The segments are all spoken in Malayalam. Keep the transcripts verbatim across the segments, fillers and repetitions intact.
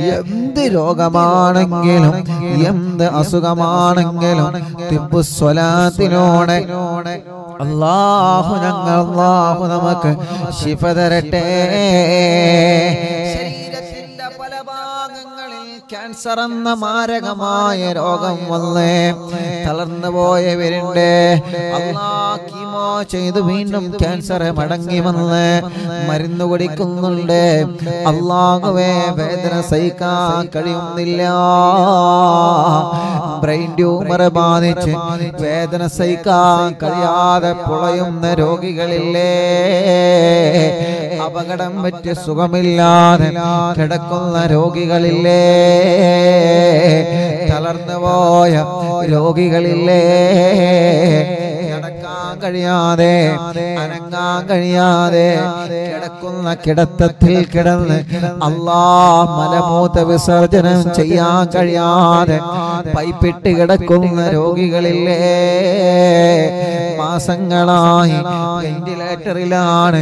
എന്ത് രോഗമാണെങ്കിലും എന്ത് അസുഖമാണെങ്കിലും തിബ്ബു സ്വലാത്തിനോടെ അല്ലാഹു ഞങ്ങൾ അല്ലാഹു നമുക്ക് ശിഫ തരട്ടെ. ശരീരത്തിന്റെ പല ഭാഗങ്ങളിൽ ക്യാൻസർ എന്ന മാരകമായ രോഗം വന്ന് തളർന്നു പോയവരുണ്ട്. അല്ലാഹ് കീമോ ചെയ്ത് വീണ്ടും ക്യാൻസർ മടങ്ങി വന്ന് മരുന്ന് കുടിക്കുന്നുണ്ട്. അല്ലാഹുവേ വേദന സഹിക്കാൻ കഴിയുന്നില്ല. ബ്രെയിൻ ട്യൂമർ ബാധിച്ച് വേദന സഹിക്കാൻ കഴിയാതെ പുളയുന്ന രോഗികളില്ലേ, അപകടം പറ്റി സുഖമില്ലാതെ കിടക്കുന്ന രോഗികളില്ലേ, തളർന്നു പോയ രോഗികളില്ലേ, നടക്കാൻ കഴിയാതെ അനങ്ങാൻ കഴിയാതെ കിടക്കുന്ന കിടത്തത്തിൽ കിടന്ന് അല്ലാഹ് മലമൂത്ര വിസർജനം ചെയ്യാൻ കഴിയാതെ പൈപ്പിട്ട് കിടക്കുന്ന രോഗികളില്ലേ, മാസങ്ങളായി വെന്റിലേറ്ററിലാണ്,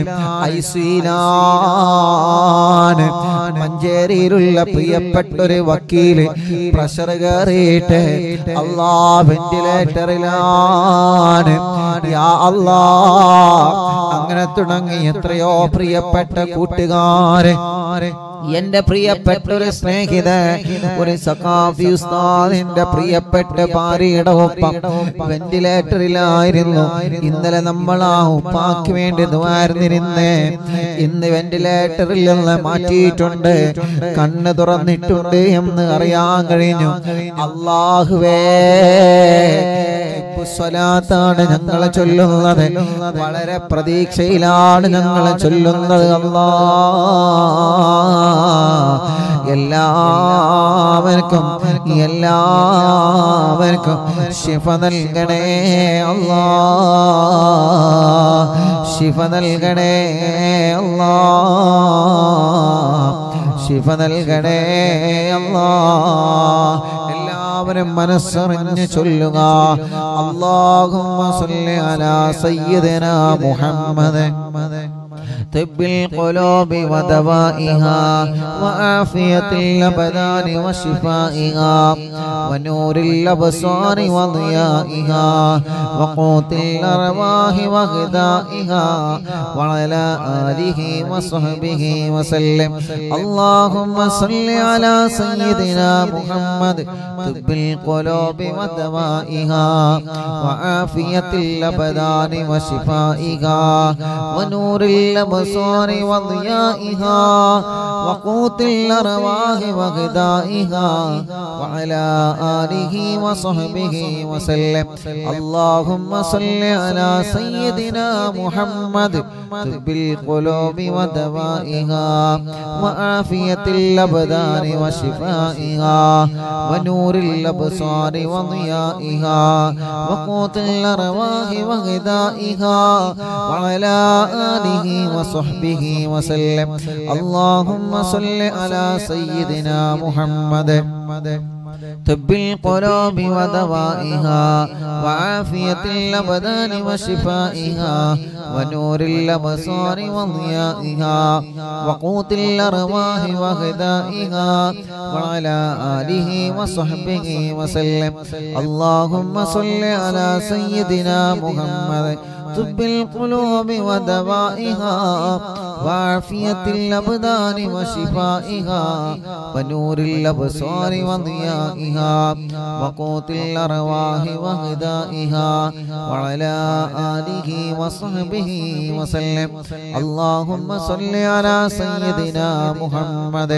ഐസിയിലാണ്. മഞ്ചേരിയിലുള്ള പ്രിയപ്പെട്ടൊരു വക്കീല് പ്രഷർ കയറിയിട്ട് അല്ലാഹ് വെന്റിലേറ്ററിലാണ്. യാ അല്ലാഹ്, അങ്ങനെ തുടങ്ങി എത്രയോ പ്രിയപ്പെട്ട കൂട്ടുകാരെ, എന്റെ പ്രിയപ്പെട്ട ഒരു സ്നേഹിത, ഒരു സഖാഫി ഉസ്താദിന്റെ പ്രിയപ്പെട്ട ഭാര്യയുടെ ഒപ്പം വെന്റിലേറ്ററിലായിരുന്നു. ഇന്നലെ നമ്മൾ ആ ഉപ്പാക്ക് വേണ്ടി ദുആർന്നിരുന്ന് ഇന്ന് വെന്റിലേറ്ററിൽ നിന്ന് മാറ്റിയിട്ടുണ്ട്, കണ്ണ് തുറന്നിട്ടുണ്ട് എന്ന് അറിയാൻ കഴിഞ്ഞു. അല്ലാഹുവേ, സ്വലാത്താണ് ഞങ്ങളെ ചൊല്ലുന്നത്, വളരെ പ്രതീക്ഷയിലാണ് ഞങ്ങളെ ചൊല്ലുന്നത്. അല്ലാഹ് എല്ലാവർക്കും എല്ലാവർക്കും ശിഫ നൽകണേ അല്ലാഹ്, ശിഫ നൽകണേ അല്ലാഹ്, ശിഫ നൽകണേ അല്ലാഹ്. എല്ലാവരും മനസ്സറിഞ്ഞ് ചൊല്ലുക. അല്ലാഹുമ്മ സ്വല്ലി അലാ സയ്യിദിനാ മുഹമ്മദ് طب القلوب ودوائها وعافية الأبدان وشفائها ونور الأبصار وضيائها وقوت الأرواح وغذائها وعلى آله وصحبه وسلم. اللهم صل على سيدنا محمد طب القلوب ودوائها وعافية الأبدان وشفائها ونور الأبصار وضيائها وقوت الأرواح وغذائها وعلى آله وصحبه وسلم. اللهم صل على سيدنا محمد طب القلوب ودوائها وعافية الأبدان وشفائها ونور الأبصار وضيائها وقوت الأرواح وغذائها وعلى آله وصحبه وسلم. اللهم صل على سيدنا محمد طب القلوب ودوائها وعافية الأبدان وشفائها ونور الأبصار وضيائها وقوت الأرواح وغذائها وعلى آله وصحبه وسلم. اللهم صل على سيدنا محمد طب القلوب ودوائها وعافية الأبدان وشفائها ونور الأبصار وضيائها وقوت الأرواح وغذائها وعلى آله وصحبه وسلم. اللهم صل على سيدنا محمد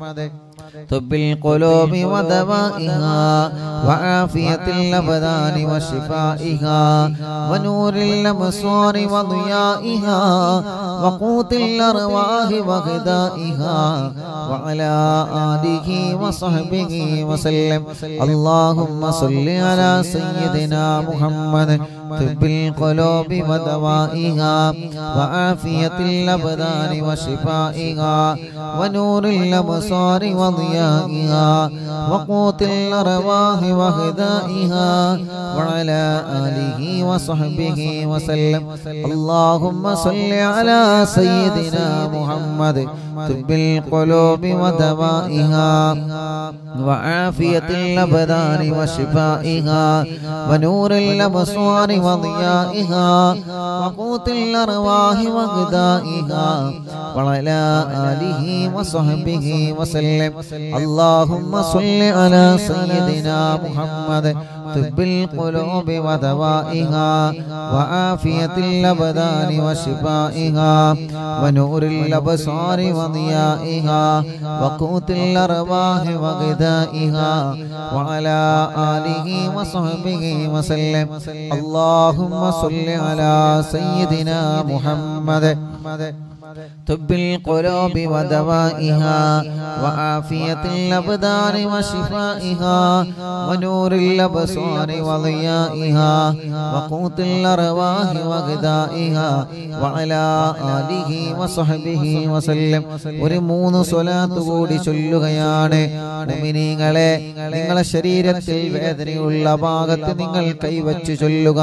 طب القلوب ودوائها وعافية الأبدان وشفائها ونور الأبصار وضيائها وقوت الأرواح وغذائها وعلى آله وصحبه وسلم. اللهم صل على سيدنا محمد طب القلوب ودوائها وعافية الأبدان وشفائها ونور الأبصار وضيائها وقوت الأرواح وغذائها وعلى آله وصحبه وسلم. اللهم صل على سيدنا محمد طب القلوب ودوائها وعافية الأبدان وشفائها ونور الأبصار وضيائها وقوت الأرواح وغذائها وعلى آله وصحبه وسلم. اللهم صل على سيدنا محمد طب القلوب ودوائها وعافية الأبدان وشفائها ونور الأبصار وضيائها وقوت الأرواح وغذائها وعلى آله وصحبه وسلم. اللهم صل على سيدنا محمد طب القلوب ودوائها وعافية الأبدان وشفائها ونور الأبصار وضيائها وقوت الأرواح وغذائها وعلى آله وصحبه وسلم. ഒരു മൂന്ന് സ്വലാത്ത് കൂടി ചൊല്ലുകയാണ്. മുഅ്മിനീങ്ങളെ, നിങ്ങളുടെ ശരീരത്തിൽ വേദനയുള്ള ഭാഗത്ത് നിങ്ങൾ കൈവച്ച് ചൊല്ലുക.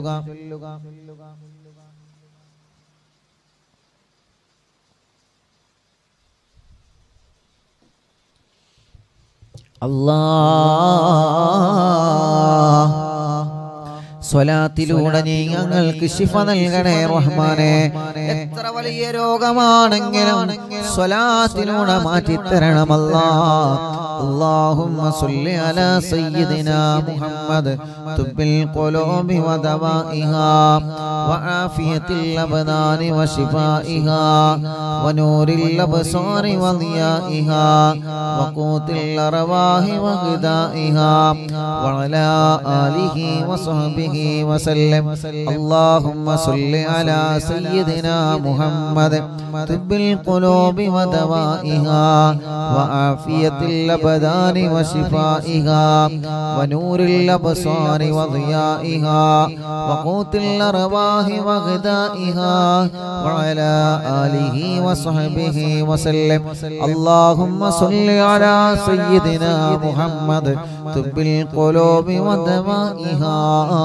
അല്ലാഹ് സ്വലാത്തിലൂടെ നീ ഞങ്ങൾക്ക് ശിഫ നൽകണേ റഹ്മാനെ. എത്ര വലിയ രോഗമാണെങ്കിലും സ്വലാത്തിലൂടെ മാറ്റിത്തരണം അല്ലാഹ്. اللهم صل على سيدنا محمد طب القلوب ودوائها وعافية الأبدان وشفائها ونور الأبصار وضيائها وقوت الأرواح وغذائها وعلى آله وصحبه وسلم. اللهم صل على سيدنا محمد طب القلوب ودوائها وعافية الأبدان وشفائها ونور الأبصار وضيائها وقوت الأرواح وغذائها وعلى آله وصحبه وسلم. اللهم صل على سيدنا محمد طب القلوب ودوائها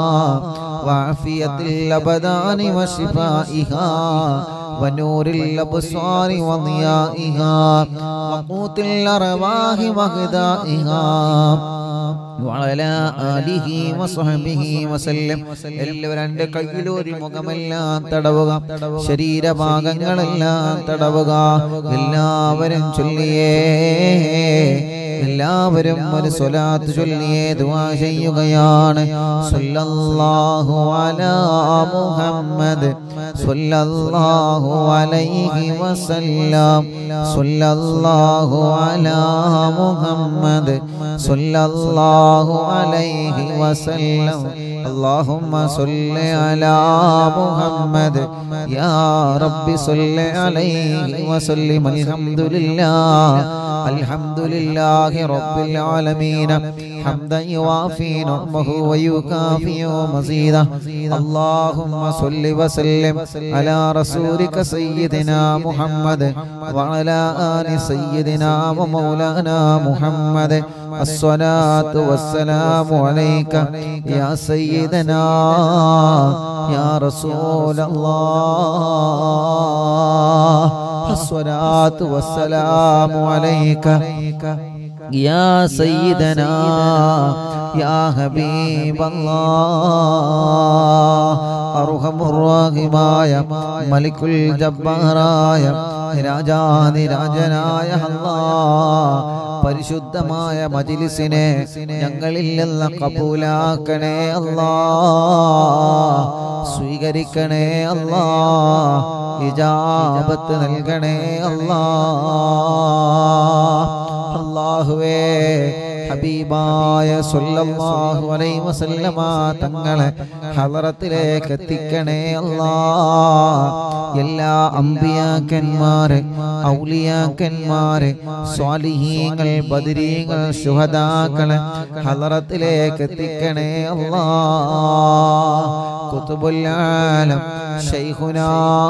وعافية الأبدان وشفائها ونور الأبصار وضيائها وقوت الأرواح وغذائها وعلى آله وصحبه وسلم. എല്ലാവരും രണ്ട് കൈയിലൊരു മുഖമെല്ലാം തടവുക, ശരീരഭാഗങ്ങളെല്ലാം തടവുക. എല്ലാവരും ചൊല്ലിയേ എല്ലാവരും ഒരു സ്വലാത്ത് ചൊല്ലിയേ ദുആ ചെയ്യുകയാണ്. സല്ലല്ലാഹു അലാ മുഹമ്മദ് സല്ലല്ലാഹു അലൈഹി വസല്ലം സല്ലല്ലാഹു അലാ മുഹമ്മദ് സല്ലല്ലാഹു അലൈഹി വസല്ലം. اللهم صل على محمد يا رب صل عليه وسلم. الحمد لله الحمد لله رب العالمين حمدا يوافي نعمه ويكافئ مزيدا. اللهم صل وسلم على رسولك سيدنا محمد وعلى آل سيدنا ومولانا محمد. الصلاة والسلام عليك يا سيدنا يا رسول الله. الصلاة والسلام عليك يا سيدنا يا حبيب الله. أرحم الراحماയ മലിക്കുൽ ജബ്ബാറായ രാജാധിരാജനായ അല്ലാഹ്, പരിശുദ്ധമായ മജ്ലിസിനെ ഞങ്ങളിൽ നിന്ന് കബൂലാക്കണേ അല്ലാഹ്. സ്വീകരിക്കണേ അല്ലാഹ്. ഇജാബത്ത് നൽകണേ അല്ലാഹ്. അല്ലാഹുവേ, ഹബീബായ സല്ലല്ലാഹു അലൈഹി വസല്ലമ തങ്ങളെ ഹളറത്തിലേക്ക് എത്തിക്കണേ അല്ലാഹ്. എല്ലാ അമ്പിയാക്കന്മാരെ ഔലിയാക്കന്മാരെ സ്വാലിഹീങ്ങൾ ബദരീങ്ങൾ ശുഹദാക്കളെ ഹളറത്തിലേക്ക് എത്തിക്കണേ അല്ലാഹ്. ഖുതുബുൽ ആലം ശൈഖുനാ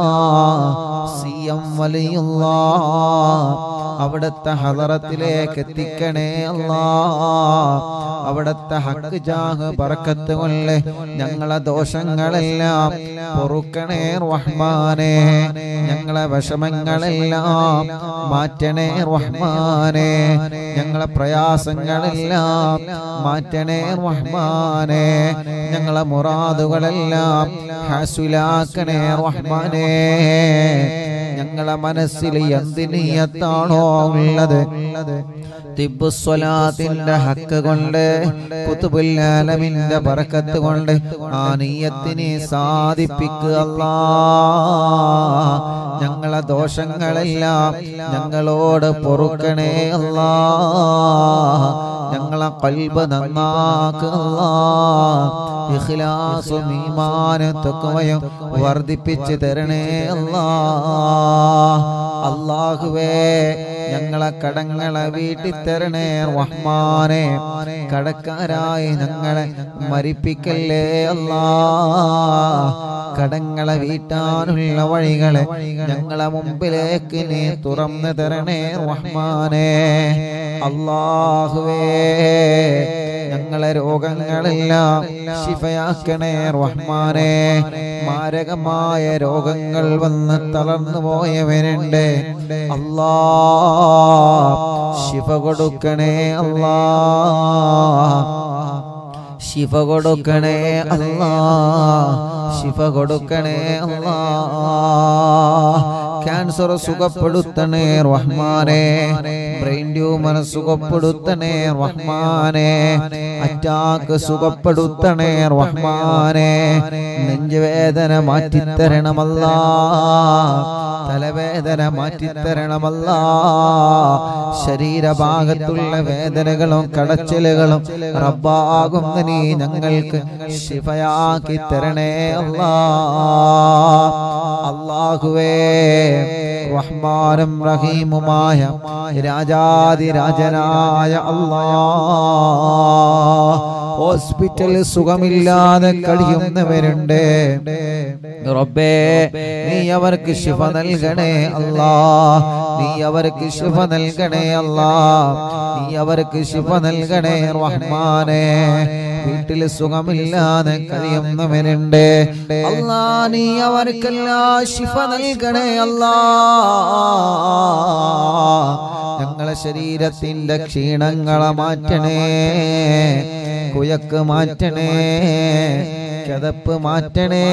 സിയം വലിയുല്ലാഹ് അവിടുത്തെ ഹളറത്തിലേക്ക് എത്തിക്കണേ അല്ലാഹ്. അവിടുത്തെ ഹക്ക് ജാഹ് ബറക്കത്ത് കൊണ്ട് ഞങ്ങളെ ദോഷങ്ങളെല്ലാം പൊറുക്കണേ റഹ്മാനേ. ഞങ്ങളെ വിഷമങ്ങളെല്ലാം മാറ്റണേ റഹ്മാനേ. ഞങ്ങളെ പ്രയാസങ്ങളെല്ലാം മാറ്റണേ റഹ്മാനേ. ഞങ്ങളെ മുറാദുകളെല്ലാം ഹാസുലാക്കണേ റഹ്മാനേ. ഞങ്ങളെ മനസ്സിൽ എന്ത് നിയ്യത്താണോ ഉള്ളത് തിബ്ബുസ്വലാത്തിന്റെ ഹക്ക് കൊണ്ട് ഖുതുബുൽ ആലമിന്റെ ബറക്കത്ത് കൊണ്ട് ആ നിയ്യത്തിനെ സാധിപ്പിക്കുക അല്ലാഹ്. ഞങ്ങളെ ദോഷങ്ങളെല്ലാം ഞങ്ങളോട് പൊറുക്കണേ അല്ലാഹ്. ഞങ്ങളെ ഖൽബ് നന്നാക്കുക അല്ലാഹ്. ഇഖ്ലാസും ഈമാനും തഖ്വയും വർദ്ധിപ്പിച്ച് തരണേ അല്ലാഹ്. അല്ലാഹുവേ ഞങ്ങളെ കടങ്ങളെ വീട്ടി തരണേ റഹ്മാനേ. കടക്കാരായി ഞങ്ങളെ മരിപ്പിക്കല്ലേ അല്ലാഹ്. കടങ്ങളെ വീട്ടാനുള്ള വഴികളെ ഞങ്ങളെ മുമ്പിലേക്ക് നീ തുറന്നു തരണേ റഹ്മാനേ. അല്ലാഹുവേ ഞങ്ങളെ രോഗങ്ങളെല്ലാം ശിഫയാക്കണേ റഹ്മാനേ. മാരകമായ രോഗങ്ങൾ വന്ന് തളർന്നു പോയവരുണ്ട് അല്ലാഹ്. ശിഫ കൊടുക്കണേ അല്ലാഹ്. ശിഫ കൊടുക്കണേ അല്ലാഹ്. ശിഫ കൊടുക്കണേ അല്ലാഹ്. ക്യാൻസർ സുഖപ്പെടുത്തണേ റഹ്മാനേ. ബ്രെയിൻ ട്യൂമർ സുഖപ്പെടുത്തണേ റഹ്മാനേ. അറ്റാക്ക് സുഖപ്പെടുത്തണേ റഹ്മാനേ. നെഞ്ചുവേദന മാറ്റിത്തരണമല്ലാ. തലവേദന മാറ്റിത്തരണമല്ലാ. ശരീരഭാഗത്തുള്ള വേദനകളും കടച്ചിലുകളും റബ്ബാകുന്ന നീ ഞങ്ങൾക്ക് ശിഫയാക്കി തരണേ അല്ലാ. അല്ലാഹുവേ റഹ്മാനും റഹീമുമായ രാജാതിരാജനായ അല്ലാഹ്. ഹോസ്പിറ്റൽ സുഖമില്ലാതെ കഴിയുന്നവരുണ്ട് റബ്ബേ. നീ അവർക്ക് ശിഫ നൽകണേ അല്ലാഹ്. നീ അവർക്ക് ശിഫ നൽകണേ അല്ലാഹ്. നീ അവർക്ക് ശിഫ നൽകണേ റഹ്മാനേ. വീട്ടിൽ സുഖമില്ലാതെ കഴിയുന്നവരുണ്ട് അല്ലാഹ്. നീ അവർക്കെല്ലാം ശിഫ നൽകണേ അല്ലാഹ്. ഞങ്ങളെ ശരീരത്തിന്റെ ക്ഷീണങ്ങളെ മാറ്റണേ. കുയക്ക് മാറ്റണേ. കിതപ്പ് മാറ്റണേ.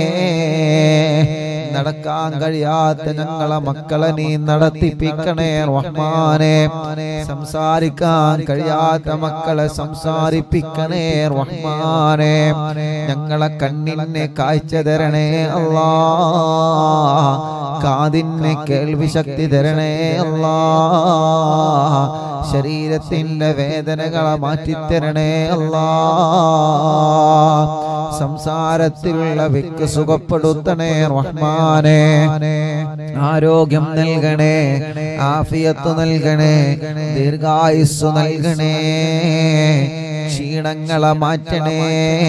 നടക്കാൻ കഴിയാത്ത ഞങ്ങളെ മക്കളെ നീ നടത്തിപ്പിക്കണേ റഹ്മാനേ. സംസാരിക്കാൻ കഴിയാത്ത മക്കളെ സംസാരിപ്പിക്കണേ റഹ്മാനേ. ഞങ്ങളെ കണ്ണിന് കാഴ്ച തരണേ അല്ലാഹ്. കാതിന് കേൾവി ശക്തി തരണേ അല്ലാഹ്. ശരീരത്തിന്റെ വേദനകളെ മാറ്റിത്തരണേ അല്ലാഹ്. സംസാരത്തിലുള്ള വിക്ക് സുഖപ്പെടുത്തണേ റഹ്മാനേ. ആരോഗ്യം നൽകണേ. ആഫിയത്ത് നൽകണേ. ദീർഘായുസ്സു നൽകണേ. ക്ഷീണങ്ങളെ മാറ്റണേ.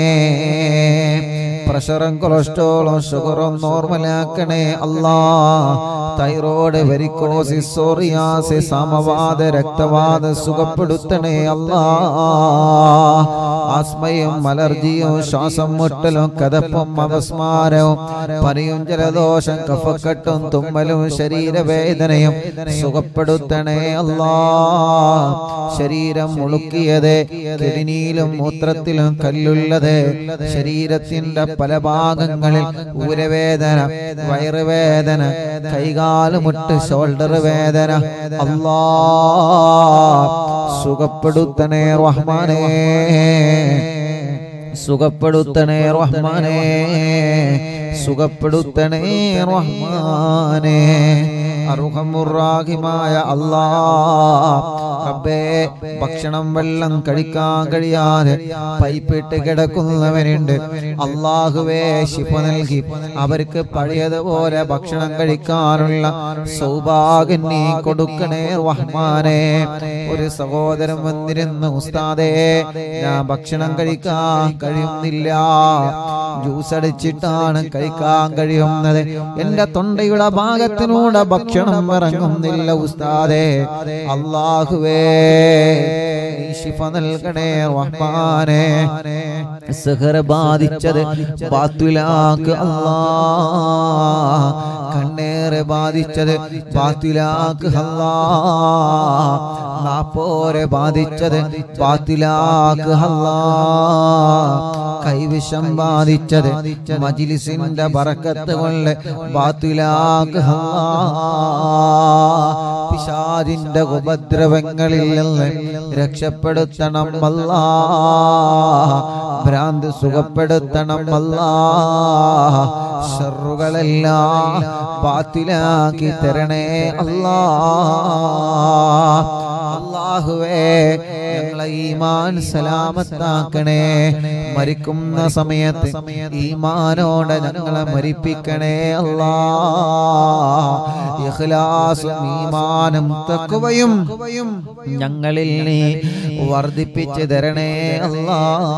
പ്രഷറും കൊളസ്ട്രോളും ഷുഗറും നോർമലാക്കണേ അല്ലാഹ്. തൈറോയ്ഡ്, വെരിക്കോസിസ്, സോറിയാസിസ്, സമവാത, രക്തവാത സുഖപ്പെടുത്തണേ അല്ലാഹ്. ആസ്മയും അലർജിയും ശ്വാസം മുട്ടലും കതപ്പും അപസ്മാരവും പനിയും ജലദോഷം കഫക്കെട്ടും തുമ്മലും ശരീരവേദനയും സുഖപ്പെടുത്തണേ അല്ലാഹ്. ശരീരം മുളുക്കിയത്, കിഡ്നിയിലും മൂത്രത്തിലും കല്ലുള്ളത്, ശരീരത്തിന്റെ പല ഭാഗങ്ങളിൽ ഊരവേദന, വയറുവേദന, കൈകാലുമുട്ട്, ഷോൾഡർ വേദന അല്ലാഹ് സുഖപ്പെടുത്തണേ റഹ്മാനേ. സുഖപ്പെടുത്തണേ റഹ്മാനേ. സുഖപ്പെടുത്തണേ റഹ്മാനേ. അർഹമുർ-റഹീമായ അല്ലാഹ് റബ്ബേ ഭക്ഷണം വെള്ളം കഴിക്കാൻ കഴിയാതെ പൈപ്പിട്ട് കിടക്കുന്നവരുണ്ട് അല്ലാഹുവേ ശിഫ നൽകി അവർക്ക് പഴയതുപോലെ ഭക്ഷണം കഴിക്കാനുള്ള സൗഭാഗ്യം നീ കൊടുക്കണേ റഹ്മാനേ ഒരു സഹോദരൻ വന്നിരുന്നു ഉസ്താദേ ഞാൻ ഭക്ഷണം കഴിക്കാൻ കഴിയുന്നില്ല ജ്യൂസ് അടിച്ചിട്ടാണ് കഴിക്കാൻ കഴിയുന്നത് എന്റെ തൊണ്ടയുടെ ഭാഗത്തിനൂടെ ഭക്ഷണം ഇറങ്ങുന്നില്ല ഉസ്താദേ അല്ലാഹുവേ നീ ശിഫ നൽകണേ റഹ്മാനേ സിഹർ ബാധിച്ചത് ബാത്തിലാക്ക് അല്ലാഹ് കണ്ണേറ് ബാധിച്ചത് ബാത്തിലാക്ക് അല്ലാഹ് നാപ്പോരെ ബാധിച്ചത് ബാത്തിലാക്ക് അല്ലാഹ് കൈവിഷം ബാധിച്ചത് മജ്ലിസിന്റെ ബറക്കത്ത് കൊണ്ട് ബാത്തിലാക്ക് അല്ലാഹ് പിശാചിന്റെ ഉപദ്രവങ്ങളിൽ നിന്ന് രക്ഷപ്പെടുത്തണം അല്ലാഹ് ഭ്രാന്ത് സുഖപ്പെടുത്തണം അല്ലാഹ് ശർറുകളെല്ലാം ബാത്തിലാക്കി തരണേ അല്ലാഹ് അല്ലാഹുവേ ഞങ്ങളെ ഈമാൻ സലാമത്താക്കണേ മരിക്കുന്ന സമയത്ത് ഈമാനോടെ ഞങ്ങളെ മരിപ്പിക്കണേ അല്ലാഹ് ഇഖ്ലാസും ഈമാനും തഖ്വയും ഞങ്ങളിൽ നീ വർദ്ധിപ്പിച്ചു തരണേ അല്ലാഹ്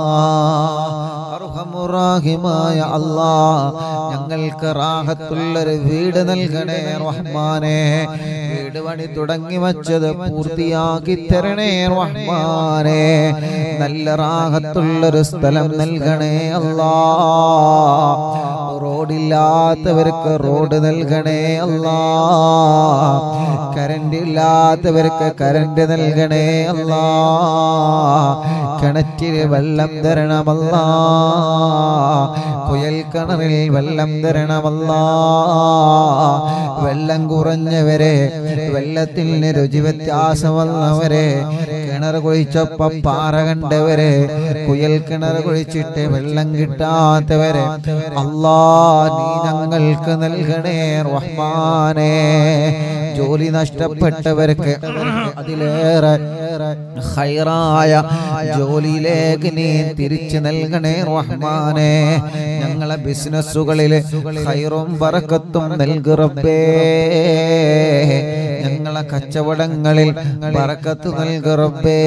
അർഹമുർ-റഹീമായ അല്ലാഹ് ഞങ്ങൾക്ക് റാഹത്തുള്ളൊരു വീട് നൽകണേ റഹ്മാനേ വീട് പണി തുടങ്ങി വച്ചത് പൂർത്തിയാക്കി തരണേ റഹ്മാനേ നല്ല റാഹത്തുള്ളൊരു സ്ഥലം നൽകണേ അല്ലാഹ് റോഡില്ലാത്തവർക്ക് റോഡ് നൽകണേ അല്ലാഹ് കറന്റ് ഇല്ലാത്തവർക്ക് കറന്റ് നൽകണേ അല്ലാഹ് കിണറ്റിൽ വെള്ളം തരണമല്ലാഹ് കുയൽ കിണറിൽ വെള്ളം തരണമല്ലാഹ് വെള്ളം കുറഞ്ഞവരെ വെള്ളത്തിന് രുചി വ്യത്യാസം വന്നവരെ കിണർ കുഴിച്ചപ്പം പാറ കണ്ടവരെ കുയൽ കിണർ കുഴിച്ചിട്ട് വെള്ളം കിട്ടാത്തവരെ അല്ലാഹ് നീ ഞങ്ങൾക്ക് നൽകണേ റഹ്മാനേ ജോലി നഷ്ടപ്പെട്ടവർക്ക് അതിലേറെ ഖൈറായ ജോലിയിലേക്ക് നീ തിരിച്ചു നൽകണേ റഹ്മാനേ ഞങ്ങളെ ബിസിനസ്സുകളിൽ ഖൈറും ബറക്കത്തും നൽകു റബ്ബേ ഞങ്ങളെ കച്ചവടങ്ങളിൽ ബറക്കത്ത് നൽകു റബ്ബേ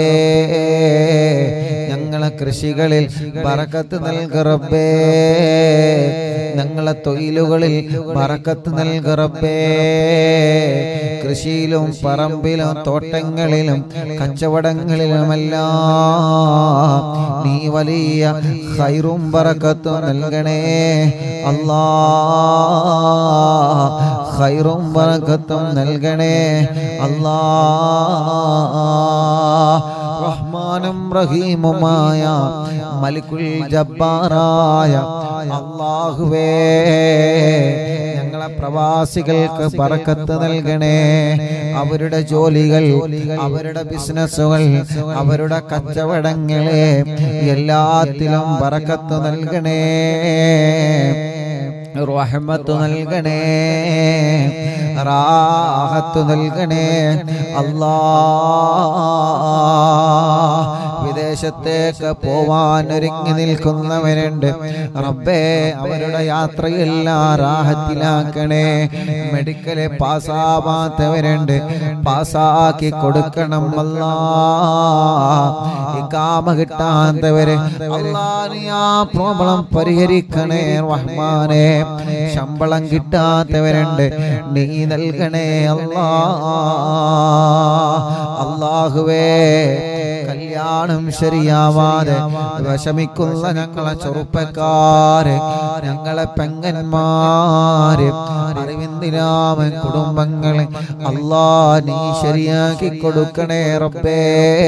ഞങ്ങളെ കൃഷികളിൽ ബറക്കത്ത് നൽകു റബ്ബേ ഞങ്ങളെ തൊഴിലുകളിൽ ബറക്കത്ത് നൽകു റബ്ബേ കൃഷിയിലും പറമ്പിലും തോട്ടങ്ങളിലും കച്ചവടങ്ങളിലുമെല്ലാം നീ വലിയ ഖൈറും ബറക്കത്തും നൽകണേ അല്ലാഹ് ഖൈറും ബറക്കത്തും നൽകണേ അല്ലാഹ് റഹ്മാനും റഹീമുമായ മലിക്കുൽ ജബ്ബാറായ അല്ലാഹുവേ ഞങ്ങളെ പ്രവാസികൾക്ക് ബറക്കത്ത് നൽകണേ അവരുടെ ജോലികൾ അവരുടെ ബിസിനസ്സുകൾ അവരുടെ കച്ചവടങ്ങളെ എല്ലാത്തിലും ബറക്കത്ത് നൽകണേ റഹ്മത്ത് നൽകണേ റാഹത്ത് നൽകണേ അല്ലാഹ് വിദേശത്തേക്ക് പോവാൻ ഒരുങ്ങി നിൽക്കുന്നവരുണ്ട് റബ്ബേ അവരുടെ യാത്രയെല്ലാം റാഹത്തിലാക്കണേ മെഡിക്കല് പാസ്സാവാത്തവരുണ്ട് പാസ്സാക്കി കൊടുക്കണം അല്ലാഹ് ഇഖാമ കിട്ടാത്തവര് അല്ലാഹ് നീ ആ പ്രോബ്ലം പരിഹരിക്കണേ റഹ്മാനേ ശമ്പളം കിട്ടാത്തവരുണ്ട് നീ നൽകണേ അല്ലാഹ് അല്ലാഹുവേ കല്യാണം ശരിയാവാതെ വിഷമിക്കുന്ന ഞങ്ങളെ ചെറുപ്പക്കാര് ഞങ്ങളെ പെങ്ങന്മാര് അറിവിന്ദിരാമൻ കുടുംബങ്ങളെ അല്ലാഹ് നീ ശരിയാക്കി കൊടുക്കണേ റബ്ബേ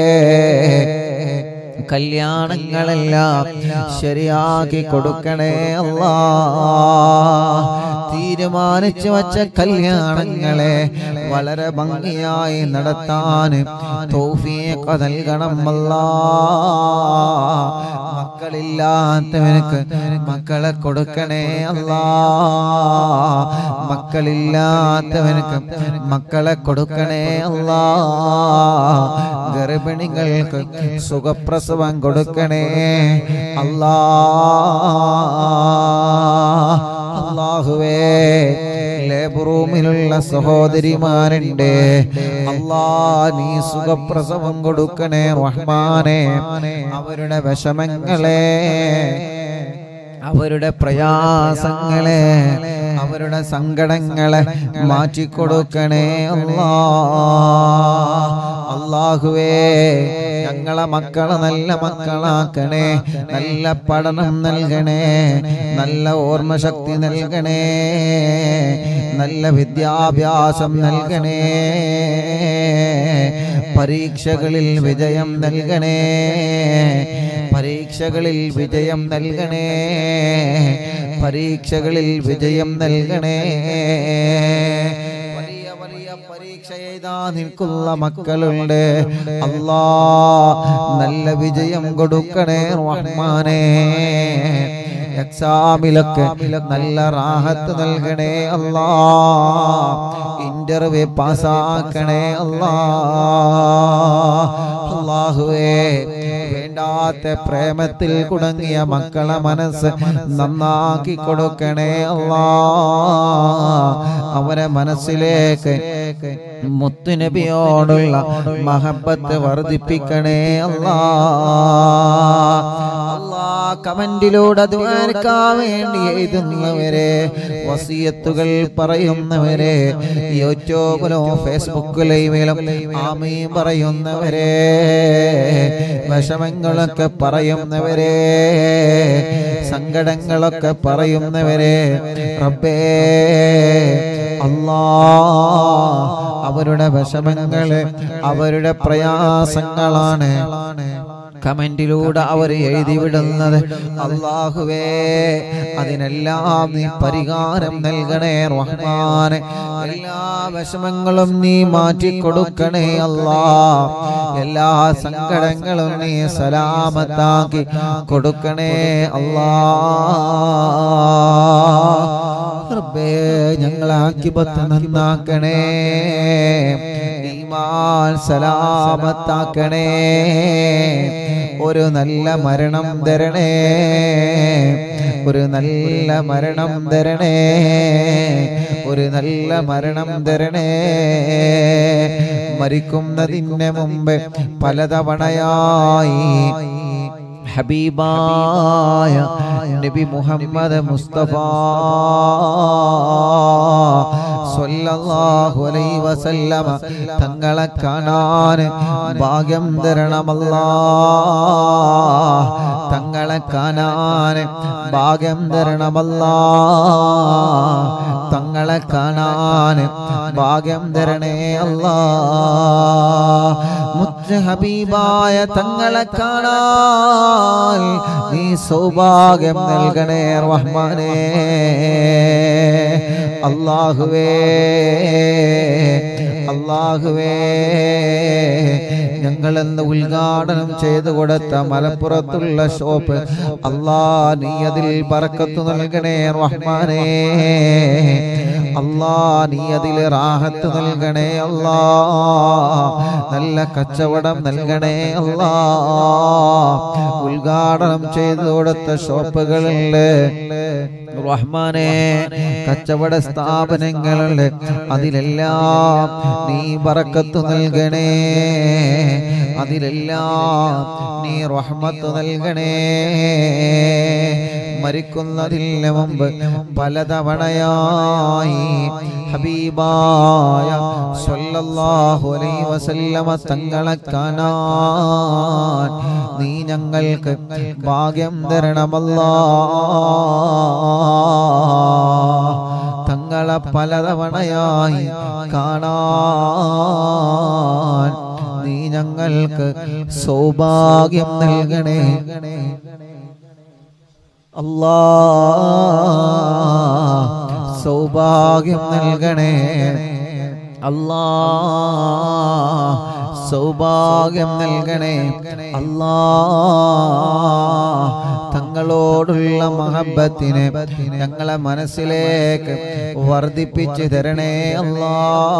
കല്യാണങ്ങളെല്ലാം ശരിയാക്കി കൊടുക്കണേ അല്ലാഹ് തീരുമാനിച്ചു വച്ച കല്യാണങ്ങളെ വളരെ ഭംഗിയായി നടത്താൻ തൗഫീഖ് നൽകണം അല്ലാഹ് മക്കളില്ലാത്തവനക്ക് മക്കളെ കൊടുക്കണേ അല്ലാ. മക്കളില്ലാത്തവനക്ക് മക്കളെ കൊടുക്കണേ അല്ലാ. ഗർഭിണികൾക്ക് സുഖപ്രസവം കൊടുക്കണേ അല്ലാ. അല്ലാഹുവേ, ലേബർ റൂമിലുള്ള സഹോദരിമാരുണ്ട് അല്ലാ, നീ സുഖപ്രസവം കൊടുക്കണേ റഹ്മാനെ. അവരുടെ വിഷമങ്ങളെ, അവരുടെ പ്രയാസങ്ങളെ, അവരുടെ സങ്കടങ്ങളെ മാറ്റിക്കൊടുക്കണേ അല്ലാ. അല്ലാഹുവേ, ഞങ്ങളെ മക്കളെ നല്ല മക്കളാക്കണേ, നല്ല പഠനം നൽകണേ, നല്ല ഓർമ്മശക്തി നൽകണേ, നല്ല വിദ്യാഭ്യാസം നൽകണേ, പരീക്ഷകളിൽ വിജയം നൽകണേ, പരീക്ഷകളിൽ വിജയം നൽകണേ, പരീക്ഷകളിൽ വിജയം നൽകണേ. വലിയ വലിയ പരീക്ഷ എഴുതാ നിൽക്കുന്ന മക്കളുണ്ട് അല്ലാ, നല്ല വിജയം കൊടുക്കണേ റഹ്മാനേ. എക്സാമിലൊക്കെ നല്ല റാഹത്ത് നൽകണേ അല്ലാ. ഇന്റർവ്യൂ പാസ്സാക്കണേ അല്ലാ. അല്ലാഹുവേ, വേണ്ടാത്ത പ്രേമത്തിൽ കുടുങ്ങിയ മക്കളെ മനസ്സ് നന്നാക്കി കൊടുക്കണേ അല്ലാ. അവരെ മനസ്സിലേക്ക് മുത്തുനബിയോടുള്ള മഹബത്ത് വർദ്ധിപ്പിക്കണേ അല്ലാ. അല്ലാ, കമന്റിലൂടെ ദുആക്കാൻ വേണ്ടി എഴുതുന്നവരെ, വസിയത്തുകൾ പറയുന്നവരെ, യൂട്യൂബിലും ഫേസ്ബുക്ക് ലൈവിലും ആമീൻ പറയുന്നവരെ, വിഷമങ്ങളൊക്കെ പറയുന്നവരെ, സങ്കടങ്ങളൊക്കെ പറയുന്നവരെ, റബ്ബേ അല്ലാ, അവരുടെ വിഷമങ്ങള്, അവരുടെ പ്രയാസങ്ങളാണ് കമന്റിലൂടെ അവർ എഴുതി വിടുന്നത്. അല്ലാഹുവേ, അതിനെല്ലാം നീ പരിഹാരം നൽകണേ റഹ്മാനെ. എല്ലാ വിഷമങ്ങളും നീ മാറ്റിക്കൊടുക്കണേ അല്ലാ. എല്ലാ സങ്കടങ്ങളും നീ സലാമത്താക്കി കൊടുക്കണേ അല്ലാ. റബ്ബേ, ഞങ്ങളെ ആഖിബത്ത് നന്നാക്കണേ, ഈമാൻ സലാമത്താക്കണേ, ഒരു നല്ല മരണം തരണേ, ഒരു നല്ല മരണം തരണേ, ഒരു നല്ല മരണം തരണേ. മരിക്കുന്നതിന് മുമ്പ് പലതവണയായി ഹബീബായ നബി മുഹമ്മദ് മുസ്തഫ സ്വല്ലല്ലാഹു അലൈഹി വസല്ലമ തങ്ങളെ കാണാൻ ഭാഗ്യം തരണമല്ലാ. തങ്ങളെ കാണാൻ ഭാഗ്യം തരണമല്ലാ. തങ്ങളെ കാണാൻ ഭാഗ്യം തരണേ അല്ലാ. മുത്ത് ഹബീബായ തങ്ങളെ കാണാൻ നീ സൗഭാഗ്യം നൽകണേ റഹ്മാനേ. അല്ലാഹുവേ, അല്ലാഹുവേ, ഞങ്ങളെന്ന് ഉദ്ഘാടനം ചെയ്തു കൊടുത്ത മലപ്പുറത്തുള്ള ഷോപ്പ് അല്ലാ, നീ അതിൽ ബറക്കത്ത് നൽകണേ റഹ്മാനേ. അല്ലാ, നീ അതിൽ റാഹത്ത് നൽകണേ അല്ലാ. നല്ല കച്ചവടം നൽകണേ അല്ലാ. ഉദ്ഘാടനം ചെയ്തു കൊടുത്ത ഷോപ്പുകളുണ്ട് റഹ്മാനേ, കച്ചവട സ്ഥാപനങ്ങളുണ്ട്, അതിലെല്ലാം നീ ബറക്കത്ത് നൽകണേ, അതിലെല്ലാം നീ റഹ്മത്ത് നൽകണേ. മരിക്കുന്നതിന് മുമ്പ് പലതവണയായി ഹബീബായ സ്വല്ലല്ലാഹു അലൈഹി വസല്ലമ തങ്ങളെ കാണാൻ നീ ഞങ്ങൾക്ക് ഭാഗ്യം തരണമല്ലാ. തങ്ങളെ പലതവണയായി കാണാൻ നീ ഞങ്ങൾക്ക് സൗഭാഗ്യം നൽകണേ അല്ലാ. സൗഭാഗ്യം നൽകണേ അല്ലാ. സൗഭാഗ്യം നൽകണേ അല്ലാ. തങ്ങളോടുള്ള മഹബത്തിനെ ഞങ്ങളെ മനസ്സിലേക്ക് വർദ്ധിപ്പിച്ചു തരണേ അല്ലാ.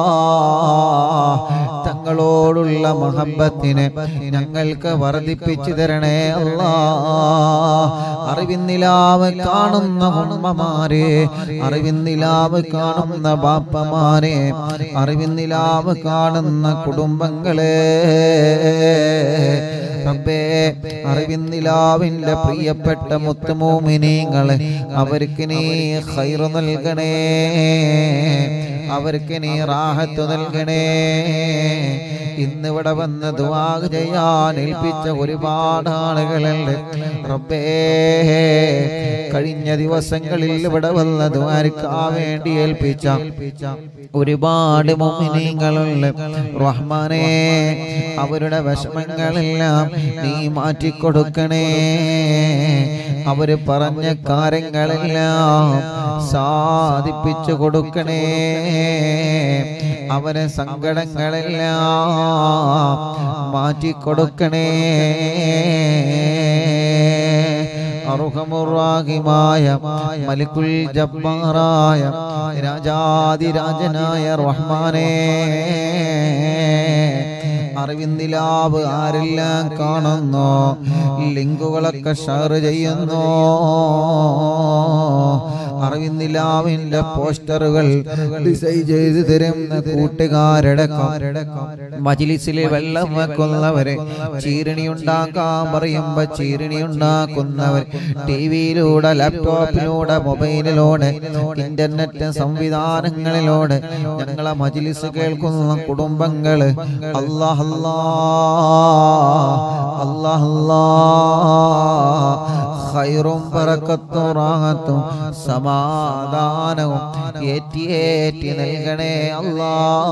തങ്ങളോടുള്ള മഹബത്തിനെ ഞങ്ങൾക്ക് വർദ്ധിപ്പിച്ചു തരണേ അല്ലാ. അറിവിന്നിലാവ് കാണുന്ന ഉമ്മമാരെ, അറിവിന്നിലാവ് കാണുന്ന ബാപ്പമാരെ, അറിവിന്നിലാവ് കാണുന്ന കുടുംബങ്ങളെ റബ്ബേ, അറിവിന്നിലാവിന്റെ പ്രിയപ്പെട്ട മുത്തുമോമിനീങ്ങളെ അവർക്ക് നീ ഖൈറ് നൽകണേ, അവർക്ക് നീ റാഹത്ത് നൽകണേ. ഇന്നിവിടെ വന്ന് ദുആ ചെയ്യാൻ ഏൽപ്പിച്ച ഒരുപാട് ആളുകളുണ്ട് റബ്ബേ. കഴിഞ്ഞ ദിവസങ്ങളിൽ ഇവിടെ വന്ന് ദുആക്കാൻ വേണ്ടി ഏൽപ്പിച്ച ഒരുപാട് മുഅ്മിനീങ്ങളുണ്ട് റഹ്മാനേ. അവരുടെ വിഷമങ്ങളെല്ലാം നീ മാറ്റിക്കൊടുക്കണേ. അവര് പറഞ്ഞ കാര്യങ്ങളെല്ലാം സാധിപ്പിച്ചു കൊടുക്കണേ. അവരെ സങ്കടങ്ങളെല്ലാം മാറ്റിക്കൊടുക്കണേ. അർഹമുർ-റഹീമായ മലിക്കുൽ ജബ്ബാറായ രാജാതിരാജനായ റഹ്മാനേ, അറിവിന്നിലാവ് ആരെല്ലാം കാണുന്നു, ലിങ്കുകളൊക്കെ ഷെയർ ചെയ്യുന്നു, അറിവിന്നിലാവിന്റെ പോസ്റ്ററുകൾ ഡിസൈൻ ചെയ്ത് തരുന്ന കൂട്ടുകാരുടെ മജ്‌ലിസിൽ വെള്ളം വെക്കുന്നവരെ, ചീരണി ഉണ്ടാക്കാൻ പറയുമ്പോ ചീരണി ഉണ്ടാക്കുന്നവർ, ടിവിയിലൂടെ ലാപ്ടോപ്പിലൂടെ മൊബൈലിലൂടെ ഇന്റർനെറ്റ് സംവിധാനങ്ങളിലൂടെ ഞങ്ങളെ മജ്‌ലിസ് കേൾക്കുന്ന കുടുംബങ്ങള് അല്ലാഹ് അല്ലാഹ് അല്ലാഹ് ഖൈറും ബറക്കത്തും റാഹത്തും സമാധാനവും ഏറ്റിയേറ്റി നൽകണേ അല്ലാഹ്.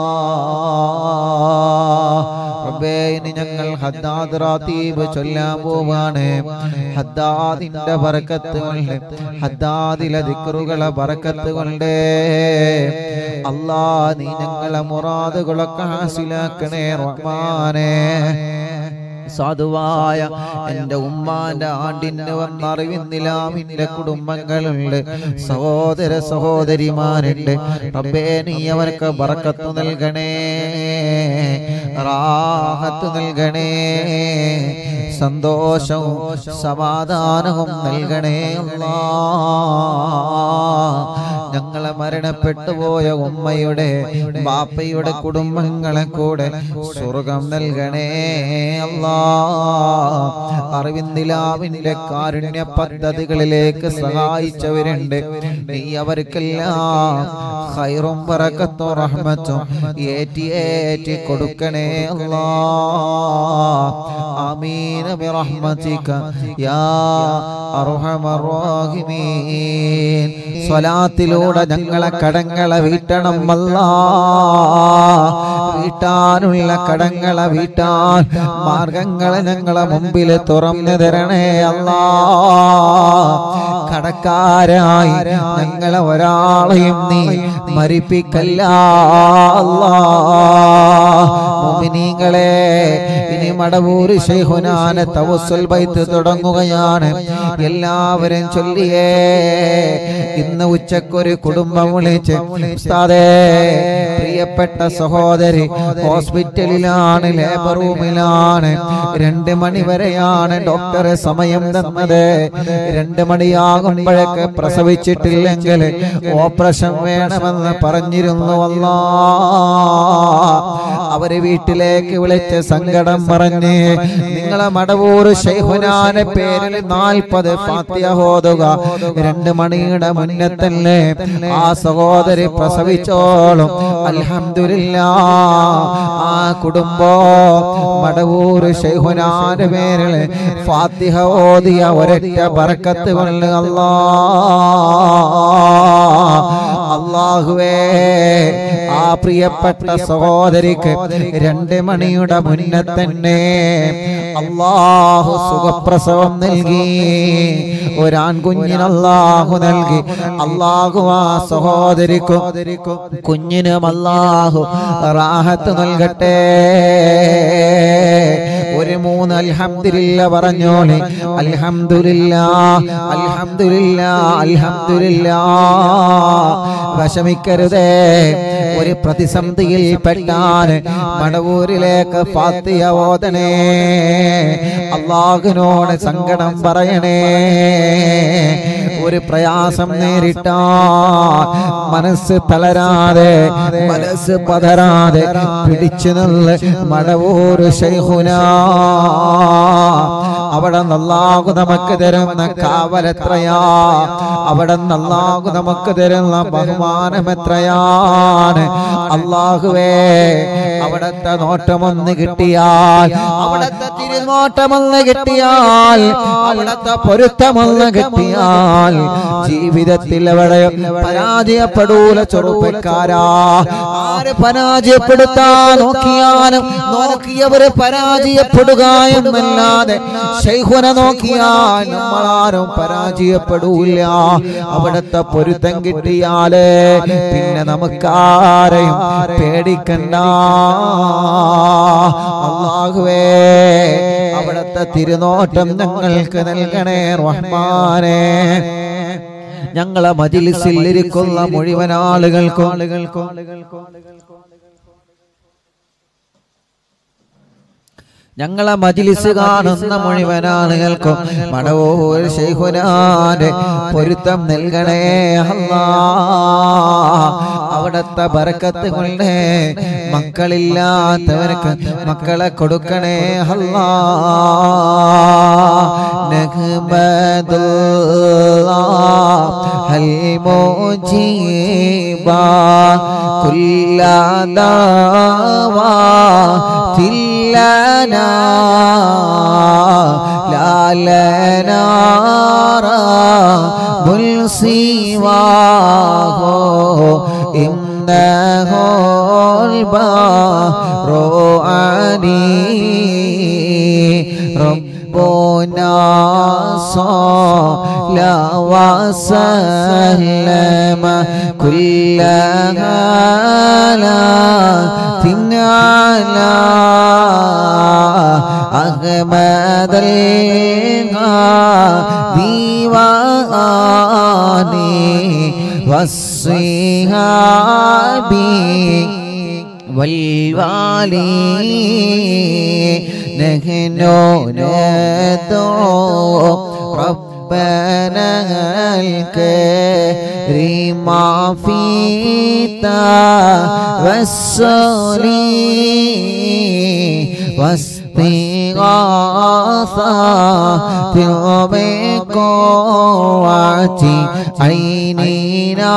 റബ്ബേ, ഇനി ഞങ്ങൾ ഹദ്ദാദ് റാത്തീബ് ചൊല്ലാൻ പോവാണ്. ഹദ്ദാദിന്റെ ബറക്കത്ത് കൊണ്ട്, ഹദ്ദാദിലെ ദിക്റുകളെ ബറക്കത്ത് കൊണ്ട് അല്ലാഹ് നീ ഞങ്ങളെ മുറാദുകളൊക്കെ ഹാസിലാക്കണേ റഹ്മാനേ. സാധുവായ എൻ്റെ ഉമ്മാന്റെ ആണ്ടിന് വന്ന അറിവിന്നിലാവിന്റെ കുടുംബങ്ങളുണ്ട്, സഹോദര സഹോദരിമാരുണ്ട്. റബ്ബേ, നീ അവർക്ക് ബറക്കത്ത് നൽകണേ, റാഹത്ത് നൽകണേ, സന്തോഷവും സമാധാനവും നൽകണേ അല്ലാഹ്. ഞങ്ങളെ മരണപ്പെട്ടു പോയ ഉമ്മയുടെ ബാപ്പയുടെ കുടുംബങ്ങളെ കൂടെ സ്വർഗം നൽകണേ അല്ലാഹ്. അറിവിന്നിലാവിന്റെ കാരുണ്യ പദ്ധതികളിലേക്ക് സഹായിച്ചവരുണ്ട്, നീ അവർക്കെല്ലാം ഖൈറും ബറക്കത്തും റഹ്മത്തും ഏറ്റി ഏറ്റി കൊടുക്കണേ അല്ലാഹ്. ആമീൻ ബിറഹ്മതിക യാ അർഹമർ റഹീമീൻ. സ്വലാത്തിലൂടെ ഞങ്ങളെ കടങ്ങളെ വീട്ടണം അല്ലാഹ്. വീട്ടാനുള്ള കടങ്ങളെ വീട്ടാൻ മാർഗങ്ങളെ ഞങ്ങളെ മുമ്പിൽ തുറന്നു തരണേ അല്ലാഹ്. കടക്കാരായി ഞങ്ങളെ ഒരാളെയും നീ മരിപ്പിക്കല്ല അല്ലാഹ്. മുഅ്മിനീങ്ങളെ, ഇനി മടവൂർ ശൈഖുനാനെ തവസ്സുൽ ബൈത്ത് തുടങ്ങുകയാണ്. എല്ലാവരും ചൊല്ലിയേ. ഇന്ന് ഉച്ചക്കൊരു കുടുംബം വിളിച്ച്, ഉസ്താദേ, പ്രിയപ്പെട്ട സഹോദരി ഹോസ്പിറ്റലിലാണ്, ലേബർ റൂമിലാണ്, രണ്ട് മണി വരെയാണ് ഡോക്ടറെ സമയം തന്നത്. രണ്ട് മണിയാകുമ്പോഴേക്ക് പ്രസവിച്ചിട്ടില്ലെങ്കിൽ ഓപ്പറേഷൻ വേണമെന്ന് പറഞ്ഞിരുന്നു അല്ലാഹ്. അവര് വീട്ടിലേക്ക് വിളിച്ച് സങ്കടം പറഞ്ഞ്, നിങ്ങളെ മടവൂർ ശൈഖുനാന്റെ പേരിൽ നാൽപ്പത് ഫാത്തിഹ ഓതുക, രണ്ട് മണിയുടെ മുന്നേ തന്നെ ആ സഹോദരി പ്രസവിച്ചോളും. അൽഹംദുലില്ലാഹ്, ആ കുടുംബം മടവൂർ ശൈഖുനാന്റെ പേരിൽ ഫാത്തിഹ ഓതിയ ഒരൊറ്റ ബറക്കത്ത് കൊണ്ട് അല്ലാഹ് അല്ലാഹുവേ ആ പ്രിയപ്പെട്ട സഹോദരിക്ക് രണ്ട് മണിയുടെ മുന്നേ തന്നെ അല്ലാഹു സുഖപ്രസവം നൽകി, ഒരാൺകുഞ്ഞിന് അല്ലാഹു നൽകി. അല്ലാഹു ആ സഹോദരിക്കും കുഞ്ഞിനും അല്ലാഹു റാഹത്ത് നൽകട്ടെ. ഒരു മൂന്ന് അൽഹംദുലില്ലാ പറഞ്ഞോളി. അൽഹംദുലില്ലാ അൽഹംദുലില്ലാ അൽഹംദുലില്ലാ. വിഷമിക്കരുതേ. ഒരു പ്രതിസന്ധിയിൽ പെട്ടാൽ മടവൂരിലേക്ക് ഫാത്തിഹ ഓതണേ, അല്ലാഹുവിനോട് സങ്കടം പറയണേ. ഒരു പ്രയാസം നേരിട്ടാ മനസ്സ് തളരാതെ, മനസ്സ് പതരാതെ പിടിച്ചു നിന്ന് മടവൂർ ശൈഖുനാ അവിടെ അല്ലാഹു നമുക്ക് തരുന്ന കാവലെത്രയാ, അവിടെ അല്ലാഹു നമുക്ക് തരുന്ന ബഹുമാനം എത്രയാണ്. അല്ലാഹുവേ അവിടത്തെ നോട്ടമൊന്ന് കിട്ടിയാൽ, അവിടത്തെ തിരുനോട്ടമൊന്ന് കിട്ടിയാൽ, അവിടത്തെ പൊരുത്തമൊന്ന് കിട്ടിയാൽ ജീവിതത്തിൽ അവിടെ പരാജയപ്പെടൂല ചെറുപ്പക്കാരാ. ആര് പരാജയപ്പെടുത്താൻ നോക്കിയാലും നോക്കിയവര് പരാജയപ്പെടുക എന്നല്ലാതെ ശൈഖുന നോക്കിയാൽ നമ്മളാരും പരാജയപ്പെടൂല. അവിടത്തെ പൊരുത്തം കിട്ടിയാല് പിന്നെ നമുക്കാരെയും പേടിക്കണ്ട. അല്ലാഹുവേ അവിടത്തെ തിരുനോട്ടം ഞങ്ങൾക്ക് നൽകണേ റഹ്മാനേ. ഞങ്ങളെ മജ്‌ലിസിൽ ഇരിക്കുന്ന മുഴുവൻ ആളുകൾക്കും ഞങ്ങളെ മജ്‌ലിസ് കാണുന്ന മുഴുവൻ ആളുകൾക്കും മടവൂർ ശൈഖുനാന്റെ പൊരുത്തം നൽകണേ അല്ലാഹ്. അവിടത്തെ ബറക്കത്ത് കൊണ്ട് മക്കളില്ലാത്തവർക്ക് മക്കളെ കൊടുക്കണേ അല്ലാഹ്. നഹ്മദുല്ലാഹ് ഹൽ മുജീബാ കുല്ലാ ദഅവാതിൽ ലനാ ലാ ലനാ റബ്ബുൽ സിവാഹു ഇന്നഹുൽ ബാറു അലീ റബ്ബുനാ صلى وسلم كل هالات على أحمد الهادي وآله والصحاب والوالي. نحن ندعو ربنا الكريم في توسل واستغاثة بقوة عيننا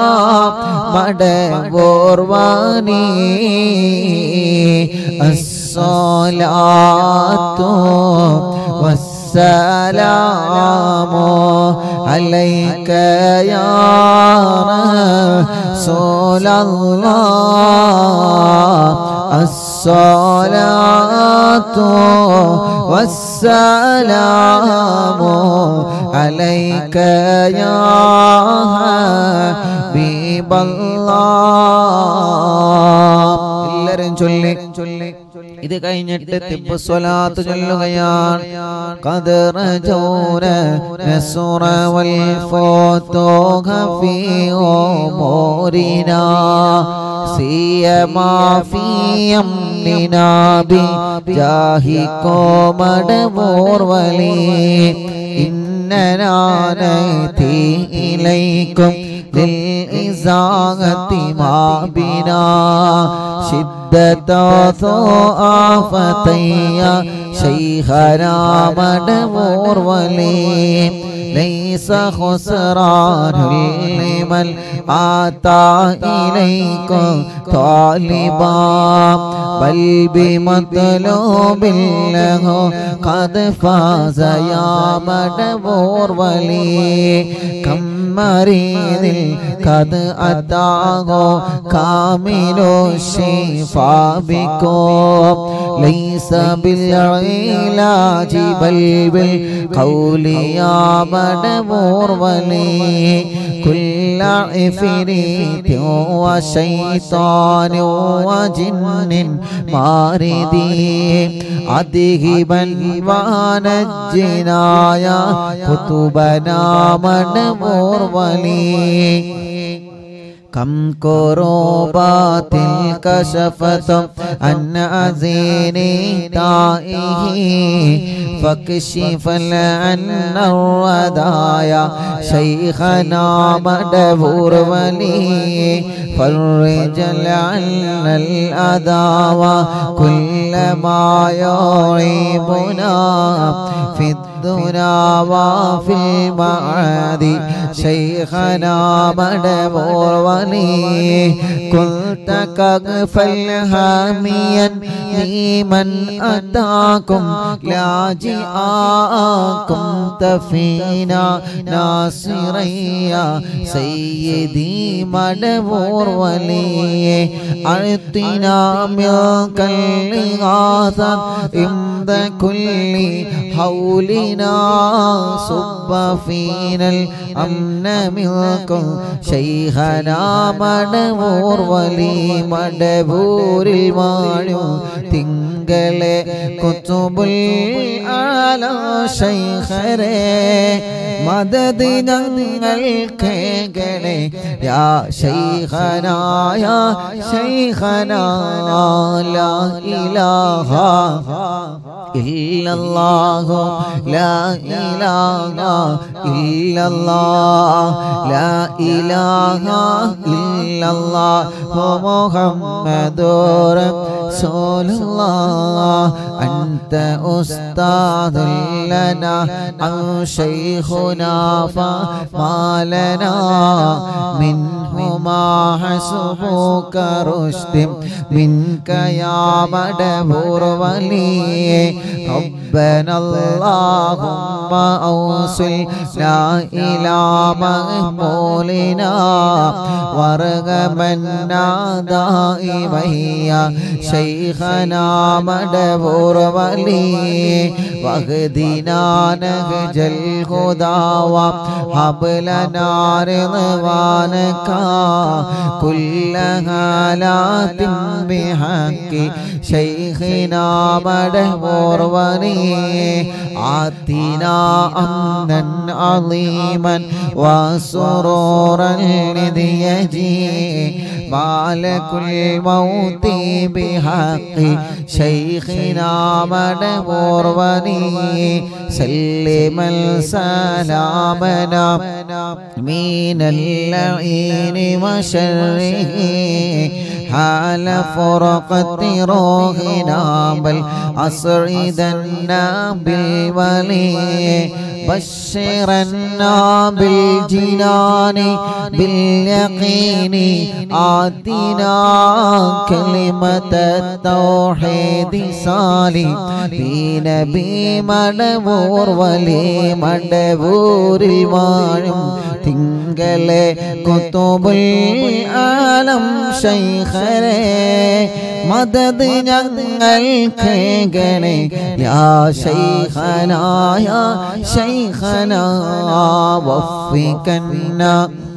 مدبور واني. الصلاة والسلام عليك يا رسول الله. الصلاة والسلام عليك يا حبيب الله. എല്ലാവരും ചൊല്ലി ഇത് കഴിഞ്ഞിട്ട് തിബ്ബ് സ്വലാത്ത് ചൊല്ലുകയാണ്. ഖദ് റജൗന നസ്റ വൽ ഫതൂഹ ഫീ ഉമൂരിനാ സിയമാ ഫീ അംനിനാ ബിജാഹികോ മടവൂർ വലി. ഇന്നനാ നഅതി ഇലൈക്കും للإزاغة ما بنا شدة ضعفتي شيخنا مدبور ولي. ليس خسران لمن آتى إليكم طالبا بل بمطلوب له قد فاز يا مدبور ولي. كم مريض قد أتاه كامل الشفاء بكم ليس بالعلاج بل بالقول يا مدبور ولي كل عفريت وشيطان وجن ماردي أذهبا ونجنا يا كتبنا مدبور ولي كم كروبات كشفت عن أزيني تائه فاكشف عنا الردايا شيخنا مدبور ولي فرج عنا الأذى وكل ما يعيبنا في الدنيا وفي المعاد شيخنا مدبور ولي كنت كغفا حاميا لمن أتاكم لاجئاكم تفينا ناصريا سيدي مدبور ولي أعطنا منك الإغاثة عند كل حولنا صب فينا الأمن منكم شيخنا مدبور ولي مدبور المعلوم തിങ്കളെ കുതുബുൽ ആല ശൈഖരെ മദദ് ഞങ്ങൾക്ക് ഗണേ യാ ശൈഖനാ യാ ശൈഖനാ ലാ ഇലാഹ ഇല്ലല്ലാഹു ലാ ഇലാഹ ഇല്ലല്ലാഹ് ലാ ഇലാഹ ഇല്ലല്ലാഹു മുഹമ്മദുർ റസൂലുള്ളാഹ് അൻത ഉസ്താദുൽ ലനാ ഔ ശൈഖുനാ ഫമാ ലനാ മിൻഹു മാ ഹസ്ബുക റുശ്ദി മിൻക യാ മദബൂർ വലി ربنا اللهم أوصلنا إلى مقبولنا وارغمنا دائما يا شيخنا مدبور ولي واهدنا نهج الهدى وهب لنا رضوانك كل حالات بحق شيخنا مدبور ولي آتنا أمنا عظيما وسرورا إذ يجي مالك الموت بحق شيخنا مدبور ولي سلم سلامنا من اللعين وشره حال فرقة روحنا بل أسعدنا بالولي بشرنا بالجنان باليقين آتنا كلمة التوحيد صالح بنبي مدبور ولي مدبور المعلوم തിങ്കളെ കുതുബുൽ ആലം ശൈഖരെ മദദ് ഞങ്ങൾക്ക് ഗണേ യാ ശൈഖനാ യാ ശൈഖനാ വഫികന്ന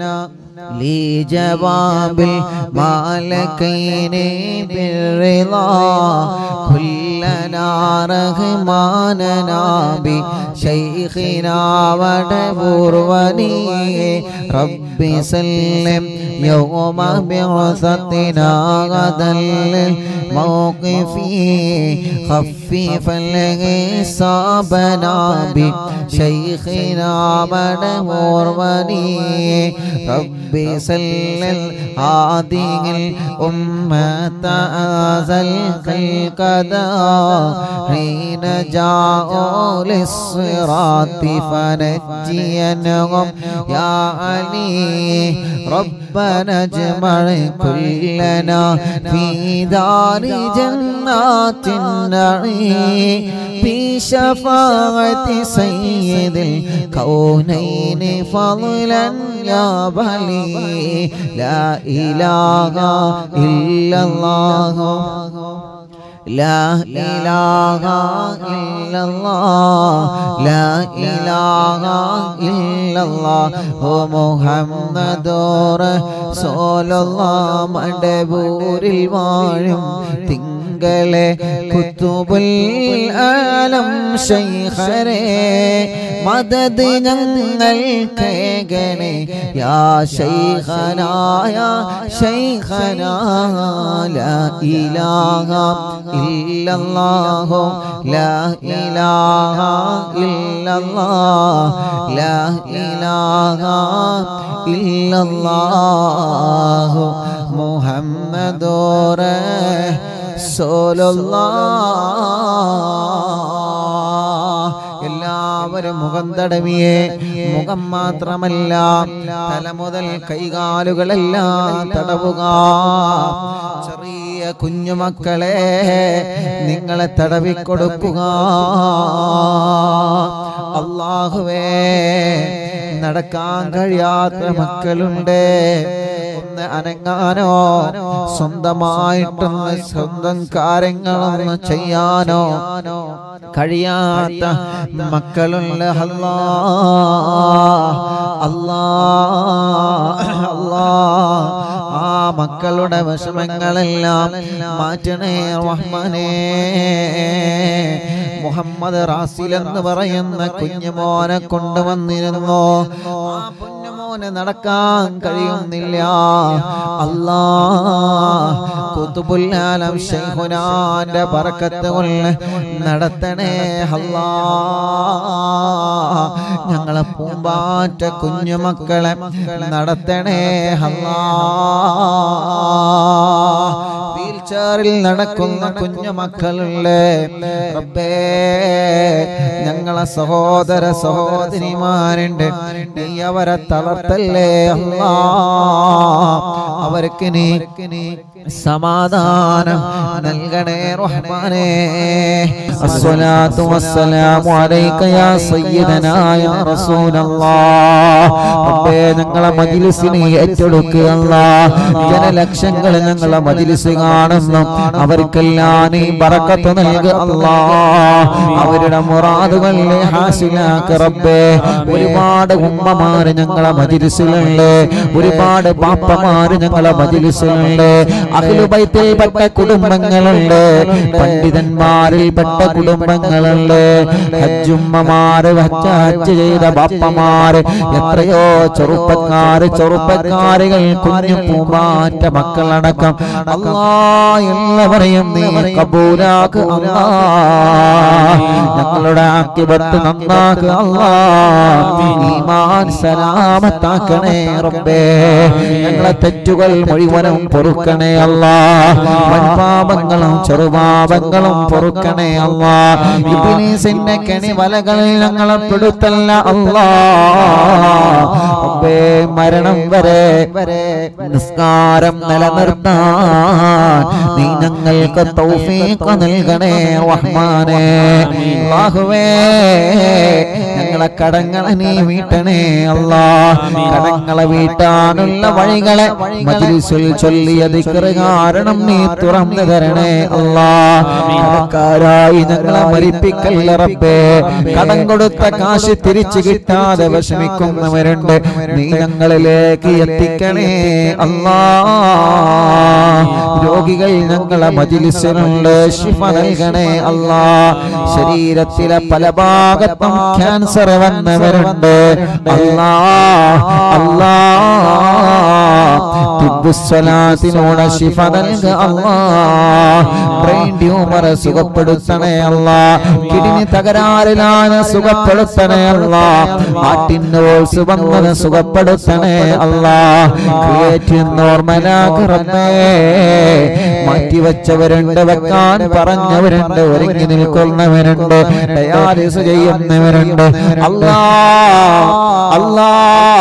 لجواب المالكين بالرضا كلنا رحماننا بشيخنا مدبور ولي رب سلم يوم بعثتنا غدا للموقف خفف الحسابنا بشيخنا مدبور ولي رب سلل هذه الأمة أزل القضاء حين جاءوا للصراط فنجينهم يا علي ربنا اجمع كلنا في دار جنات النعيم بشفاعة سيد الكونين فضلا يا بلي لا إله إلا الله لا إله إلا الله لا إله إلا الله محمد رسول الله മടവൂരിൽ വാഴും തിങ്കളെ കുത്തുബുൽ ആലം ശൈഖരേ മദദ് ഞങ്ങൾക്കേകണേ യാ ശൈഖനാ യാ ശൈഖനാ ലാ ഇലാഹ ഇല്ലല്ലാഹു ലാ ഇലാഹ ഇല്ലല്ലാഹ് ലാ ഇലാഹ ഇല്ലല്ലാഹു മുഹമ്മദുർ റസൂലുള്ളാഹ്. എല്ലാവരും മുഖം തടവിയേ. മുഖം മാത്രമല്ല തല മുതൽ കൈകാലുകളെല്ലാം തടവുക. ചെറിയ കുഞ്ഞുമക്കളെ നിങ്ങളെ തടവിക്കൊടുക്കുക. അല്ലാഹുവേ നടക്കാൻ കഴിയാത്ത മക്കളുണ്ട്. ഒന്ന് അനങ്ങാനോ സ്വന്തമായിട്ടൊന്ന് സ്വന്തം കാര്യങ്ങളൊന്ന് ചെയ്യാനോ കഴിയാത്ത മക്കളുണ്ട്. അല്ലാ അല്ലാ അല്ലാ ആ മക്കളുടെ വിഷമങ്ങളെല്ലാം മാറ്റണേ റഹ്മാനേ. മുഹമ്മദ് റാസിൽ എന്ന് പറയുന്ന കുഞ്ഞുമോനെ കൊണ്ടുവന്നിരുന്നു. ആ കുഞ്ഞുമോനെ നടക്കാൻ കഴിയുന്നില്ല. അല്ലാ ഖുതുബുൽ ആലം ശൈഖുനാന്റെ ബറക്കത്ത് കൊണ്ട് നടത്തണേ അല്ലാ. ഞങ്ങളെ പൂമ്പാറ്റ കുഞ്ഞുമക്കളെ നടത്തണേ അല്ലാ. വീൽചെയറിൽ നടക്കുന്ന കുഞ്ഞുമക്കളുണ്ട് റബ്ബേ. ഞങ്ങളെ സഹോദര സഹോദരിമാരുണ്ട്, നീ അവരെ തളർത്തല്ലേ അല്ലാ. അവർക്ക് നീ സമാധാനം നൽകണേ റഹ്മാനേ. അസ്സലാത്തു വസ്സലാമു അലൈക യാ സയ്യിദനാ യാ റസൂലല്ലാഹ്. റബ്ബേ ഞങ്ങളെ മജ്ലിസിനെ ഏറ്റെടുക്കുക അല്ലാഹ്. ജനലക്ഷങ്ങൾ ഞങ്ങളെ മജ്ലിസ് കാണുന്നു, അവർക്കെല്ലാം നീ ബറക്കത്ത് നൽകുക അല്ലാഹ്. അവരുടെ മുറാദുകളെ ഹാസിലാക്ക റബ്ബേ. ഒരുപാട് ഉമ്മമാര് ഞങ്ങളെ മജ്ലിസിലുണ്ട്, ഒരുപാട് ബാപ്പമാര് ഞങ്ങളെ മജ്ലിസിലുണ്ട്, അഹ്ലുബൈത്തിൽ പെട്ട കുടുംബങ്ങളുണ്ട്, പണ്ഡിതന്മാരിൽ പെട്ട കുടുംബങ്ങളുണ്ട്, ഹജ്ജുമ്മമാര് ഹജ്ജ് ചെയ്ത ബാപ്പമാര്, എത്രയോ ചെറുപ്പക്കാര് ചെറുപ്പക്കാരികൾ കുഞ്ഞു പൂമ്പാറ്റ മക്കളടക്കം അല്ലാഹ് എല്ലാവരെയും നീ കബൂലാക്ക് അല്ലാഹ്. ഞങ്ങളുടെ ആഖിബത്ത് നന്നാക്ക് അല്ലാഹ്. ഈമാൻ സലാമത്താക്കണേ റബ്ബേ. ഞങ്ങളെ തെറ്റുകൾ മുഴുവനും പൊറുക്കണേ അല്ലാഹ്. വൻപാപങ്ങളും ചെറുപാപങ്ങളും പൊറുക്കണേ അല്ലാഹ്. ഇബ്ലീസിന്റെ കെണി വലകളിൽ ഞങ്ങളെ പെടുത്തല്ല അല്ലാഹ്. റബ്ബേ മരണം വരെ നിസ്കാരം നിലനിർത്താൻ നീ ഞങ്ങൾക്ക് തൗഫീഖ് നൽകണേ റഹ്മാനേ. അല്ലാഹുവേ ഞങ്ങളെ കടങ്ങളെ നീ വീട്ടണേ അല്ലാഹ്. കടങ്ങളെ വീട്ടാനുള്ള വഴികളെ മജ്ലിസിൽ ചൊല്ലിയ ദിക്റ് കാരണം നീ തുറന്നു തരണേ അല്ലാഹ്. കടക്കാരായി ഞങ്ങളെ മരിപ്പിക്കല്ല റബ്ബേ. കടം കൊടുത്ത കാശ് തിരിച്ചു കിട്ടാതെ വിഷമിക്കുന്നവരുണ്ട്, നീ ഞങ്ങളിലേക്ക് എത്തിക്കണേ അല്ലാഹ്. രോഗികൾ ഞങ്ങളെ മജ്ലിസിലുണ്ട്, ശിഫ നൽകണേ അല്ലാഹ്. ശരീരത്തിലെ പല ഭാഗത്തും ക്യാൻസർ ക്യാൻസർ വന്നവരുണ്ട്. അല്ലാ അല്ലാ തിബ്ബുസ്സലാത്തിനോട് ശിഫ നൽക അല്ലാ. ബ്രെയിൻ ട്യൂമർ സുഖപ്പെടുത്തണേ അല്ലാ. കിഡ്നി തകരാറിലാണ് സുഖപ്പെടുത്തണേ അല്ലാ. ആട്ടിന്നോൾസ് വന്നത് സുഖപ്പെടുത്തണേ അല്ലാ. ക്രിയേറ്റ് നോർമലാക്കറന്നേ. മാറ്റിവെച്ചവരുണ്ട്, വെക്കാൻ പറഞ്ഞവരുണ്ട്, ഒരുങ്ങി നിൽക്കുന്നവരുണ്ട്, ഡയാലിസ് ചെയ്യുന്നവരുണ്ട്. അല്ലാ അല്ലാ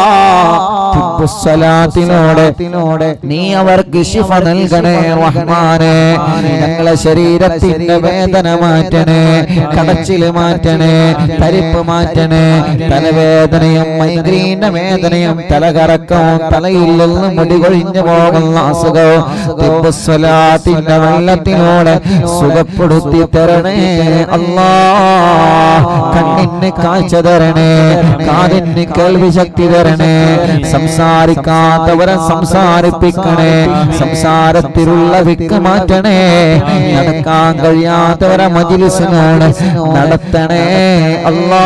തിബ്ബുസ്സലാത്തിനോട് നീ അവർക്ക് ശിഫ നൽകണേ റഹ്മാനേ. ഞങ്ങളെ ശരീരത്തിന്റെ വേദന മാറ്റണേ, കടച്ചില് മാറ്റണേ, തരിപ്പ് മാറ്റണേ. തലവേദനയും മൈഗ്രീന്റെ വേദനയും തലകറക്കവും തലയിൽ നിന്ന് മുടി കൊഴിഞ്ഞു പോകുന്ന അസുഖവും തിബ്ബുസ്സലാത്തിന്റെ വെള്ളത്തിനോട് സുഖപ്പെടുത്തി തരണേ അല്ലാ. കണ്ണിന് കാഴ്ച തരണേ, കാതിന് കേൾവി ശക്തി തരണേ. സംസാരിക്കാത്തവരെ സംസാരിപ്പിക്കണേ, സംസാരത്തിലുള്ള വിക്ക് മാറ്റണേ. നടക്കാൻ കഴിയാത്തവരെ മജ്‌ലിസിനോട് നടത്തണേ അല്ലാ.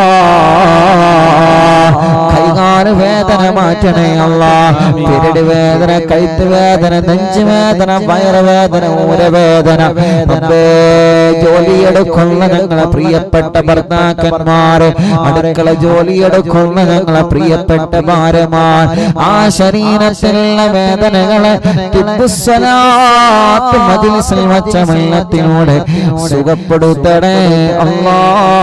കൈകാല് വേദന മാറ്റണേ അല്ലാ. പിരടി വേദന, കഴുത്ത് വേദന, നെഞ്ച് വേദന, വയറുവേദന, ഊരവേദന. ജോലിയെടുക്കുന്ന ഞങ്ങളെ പ്രിയപ്പെട്ട ഭർത്താക്കന്മാര്, അടുക്കള ജോലിയെടുക്കുന്ന ഞങ്ങളെ പ്രിയപ്പെട്ട ഭാര്യമാർ, ആ ശരീരത്തിലുള്ള വേദനകളെ തിബ്ബുസ്സലാത്ത് മജ്‌ലിസിൽ വച്ച വെള്ളത്തിനോട് സുഖപ്പെടുത്തണേ അല്ലാ.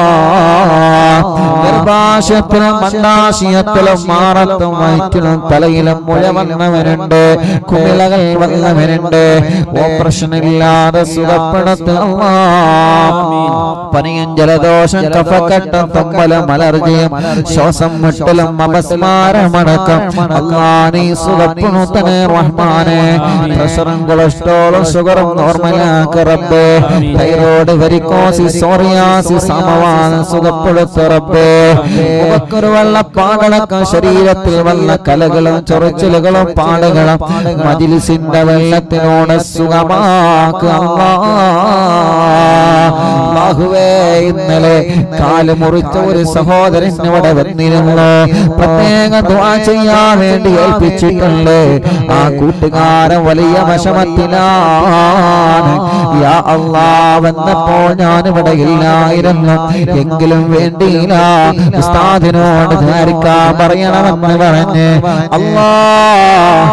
ഗർഭാശയത്തിലും മണ്ഡാശയത്തിലും മാറത്തും വയറ്റിലും തലയിലും മുഴ വന്നവരുണ്ട്, കുമിളകൾ വന്നവരുണ്ട്. ഓപ്പറേഷൻ ഇല്ലാതെ സുഖപ്പെടുത്തുക. പനിയും ജലദോഷം കഫക്കെട്ടും തുമ്മലും അലർജിയും ശ്വാസം മുട്ടലും അപസ്മാരമടക്കം അല്ലാ നീ സുഖപ്പെടുത്തണേ റഹ്മാനേ. പ്രഷറും കൊളസ്ട്രോളും ഷുഗറും നോർമലാക്ക് റബ്ബേ. തൈറോയ്ഡ്, വെരിക്കോസിസ്, സോറിയാസിസ്, സമവാദം സുഖപ്പെടുത്ത റബ്ബേ. മുഖക്കൊരു വെള്ളപ്പാടടക്കം ശരീരത്തിൽ വന്ന കലകളും ചൊറിച്ചിലുകളും പാടുകളും മജ്‌ലിസിന്റെ വെള്ളത്തിനോട് സുഖമാക്കുക അല്ലാഹുവേ. ഇന്നലെ കാല് മുറിച്ച ഒരു സഹോദരൻ ഇവിടെ വന്നിരുന്നു. പ്രത്യേക ദുആ ചെയ്യാൻ വേണ്ടി ഏൽപ്പിച്ചിട്ടുണ്ട്. ആ കൂട്ടുകാരൻ വലിയ വിഷമത്തിലാണ്. യാ അല്ലാഹ്, വന്നപ്പോൾ ഞാനിവിടെ ഇല്ലായിരുന്നു, എങ്കിലും വേണ്ടിയില്ല ഉസ്താദിനോട് ദ്വാരക്കാൻ പറയണമെന്ന് പറഞ്ഞ് അല്ലാഹ്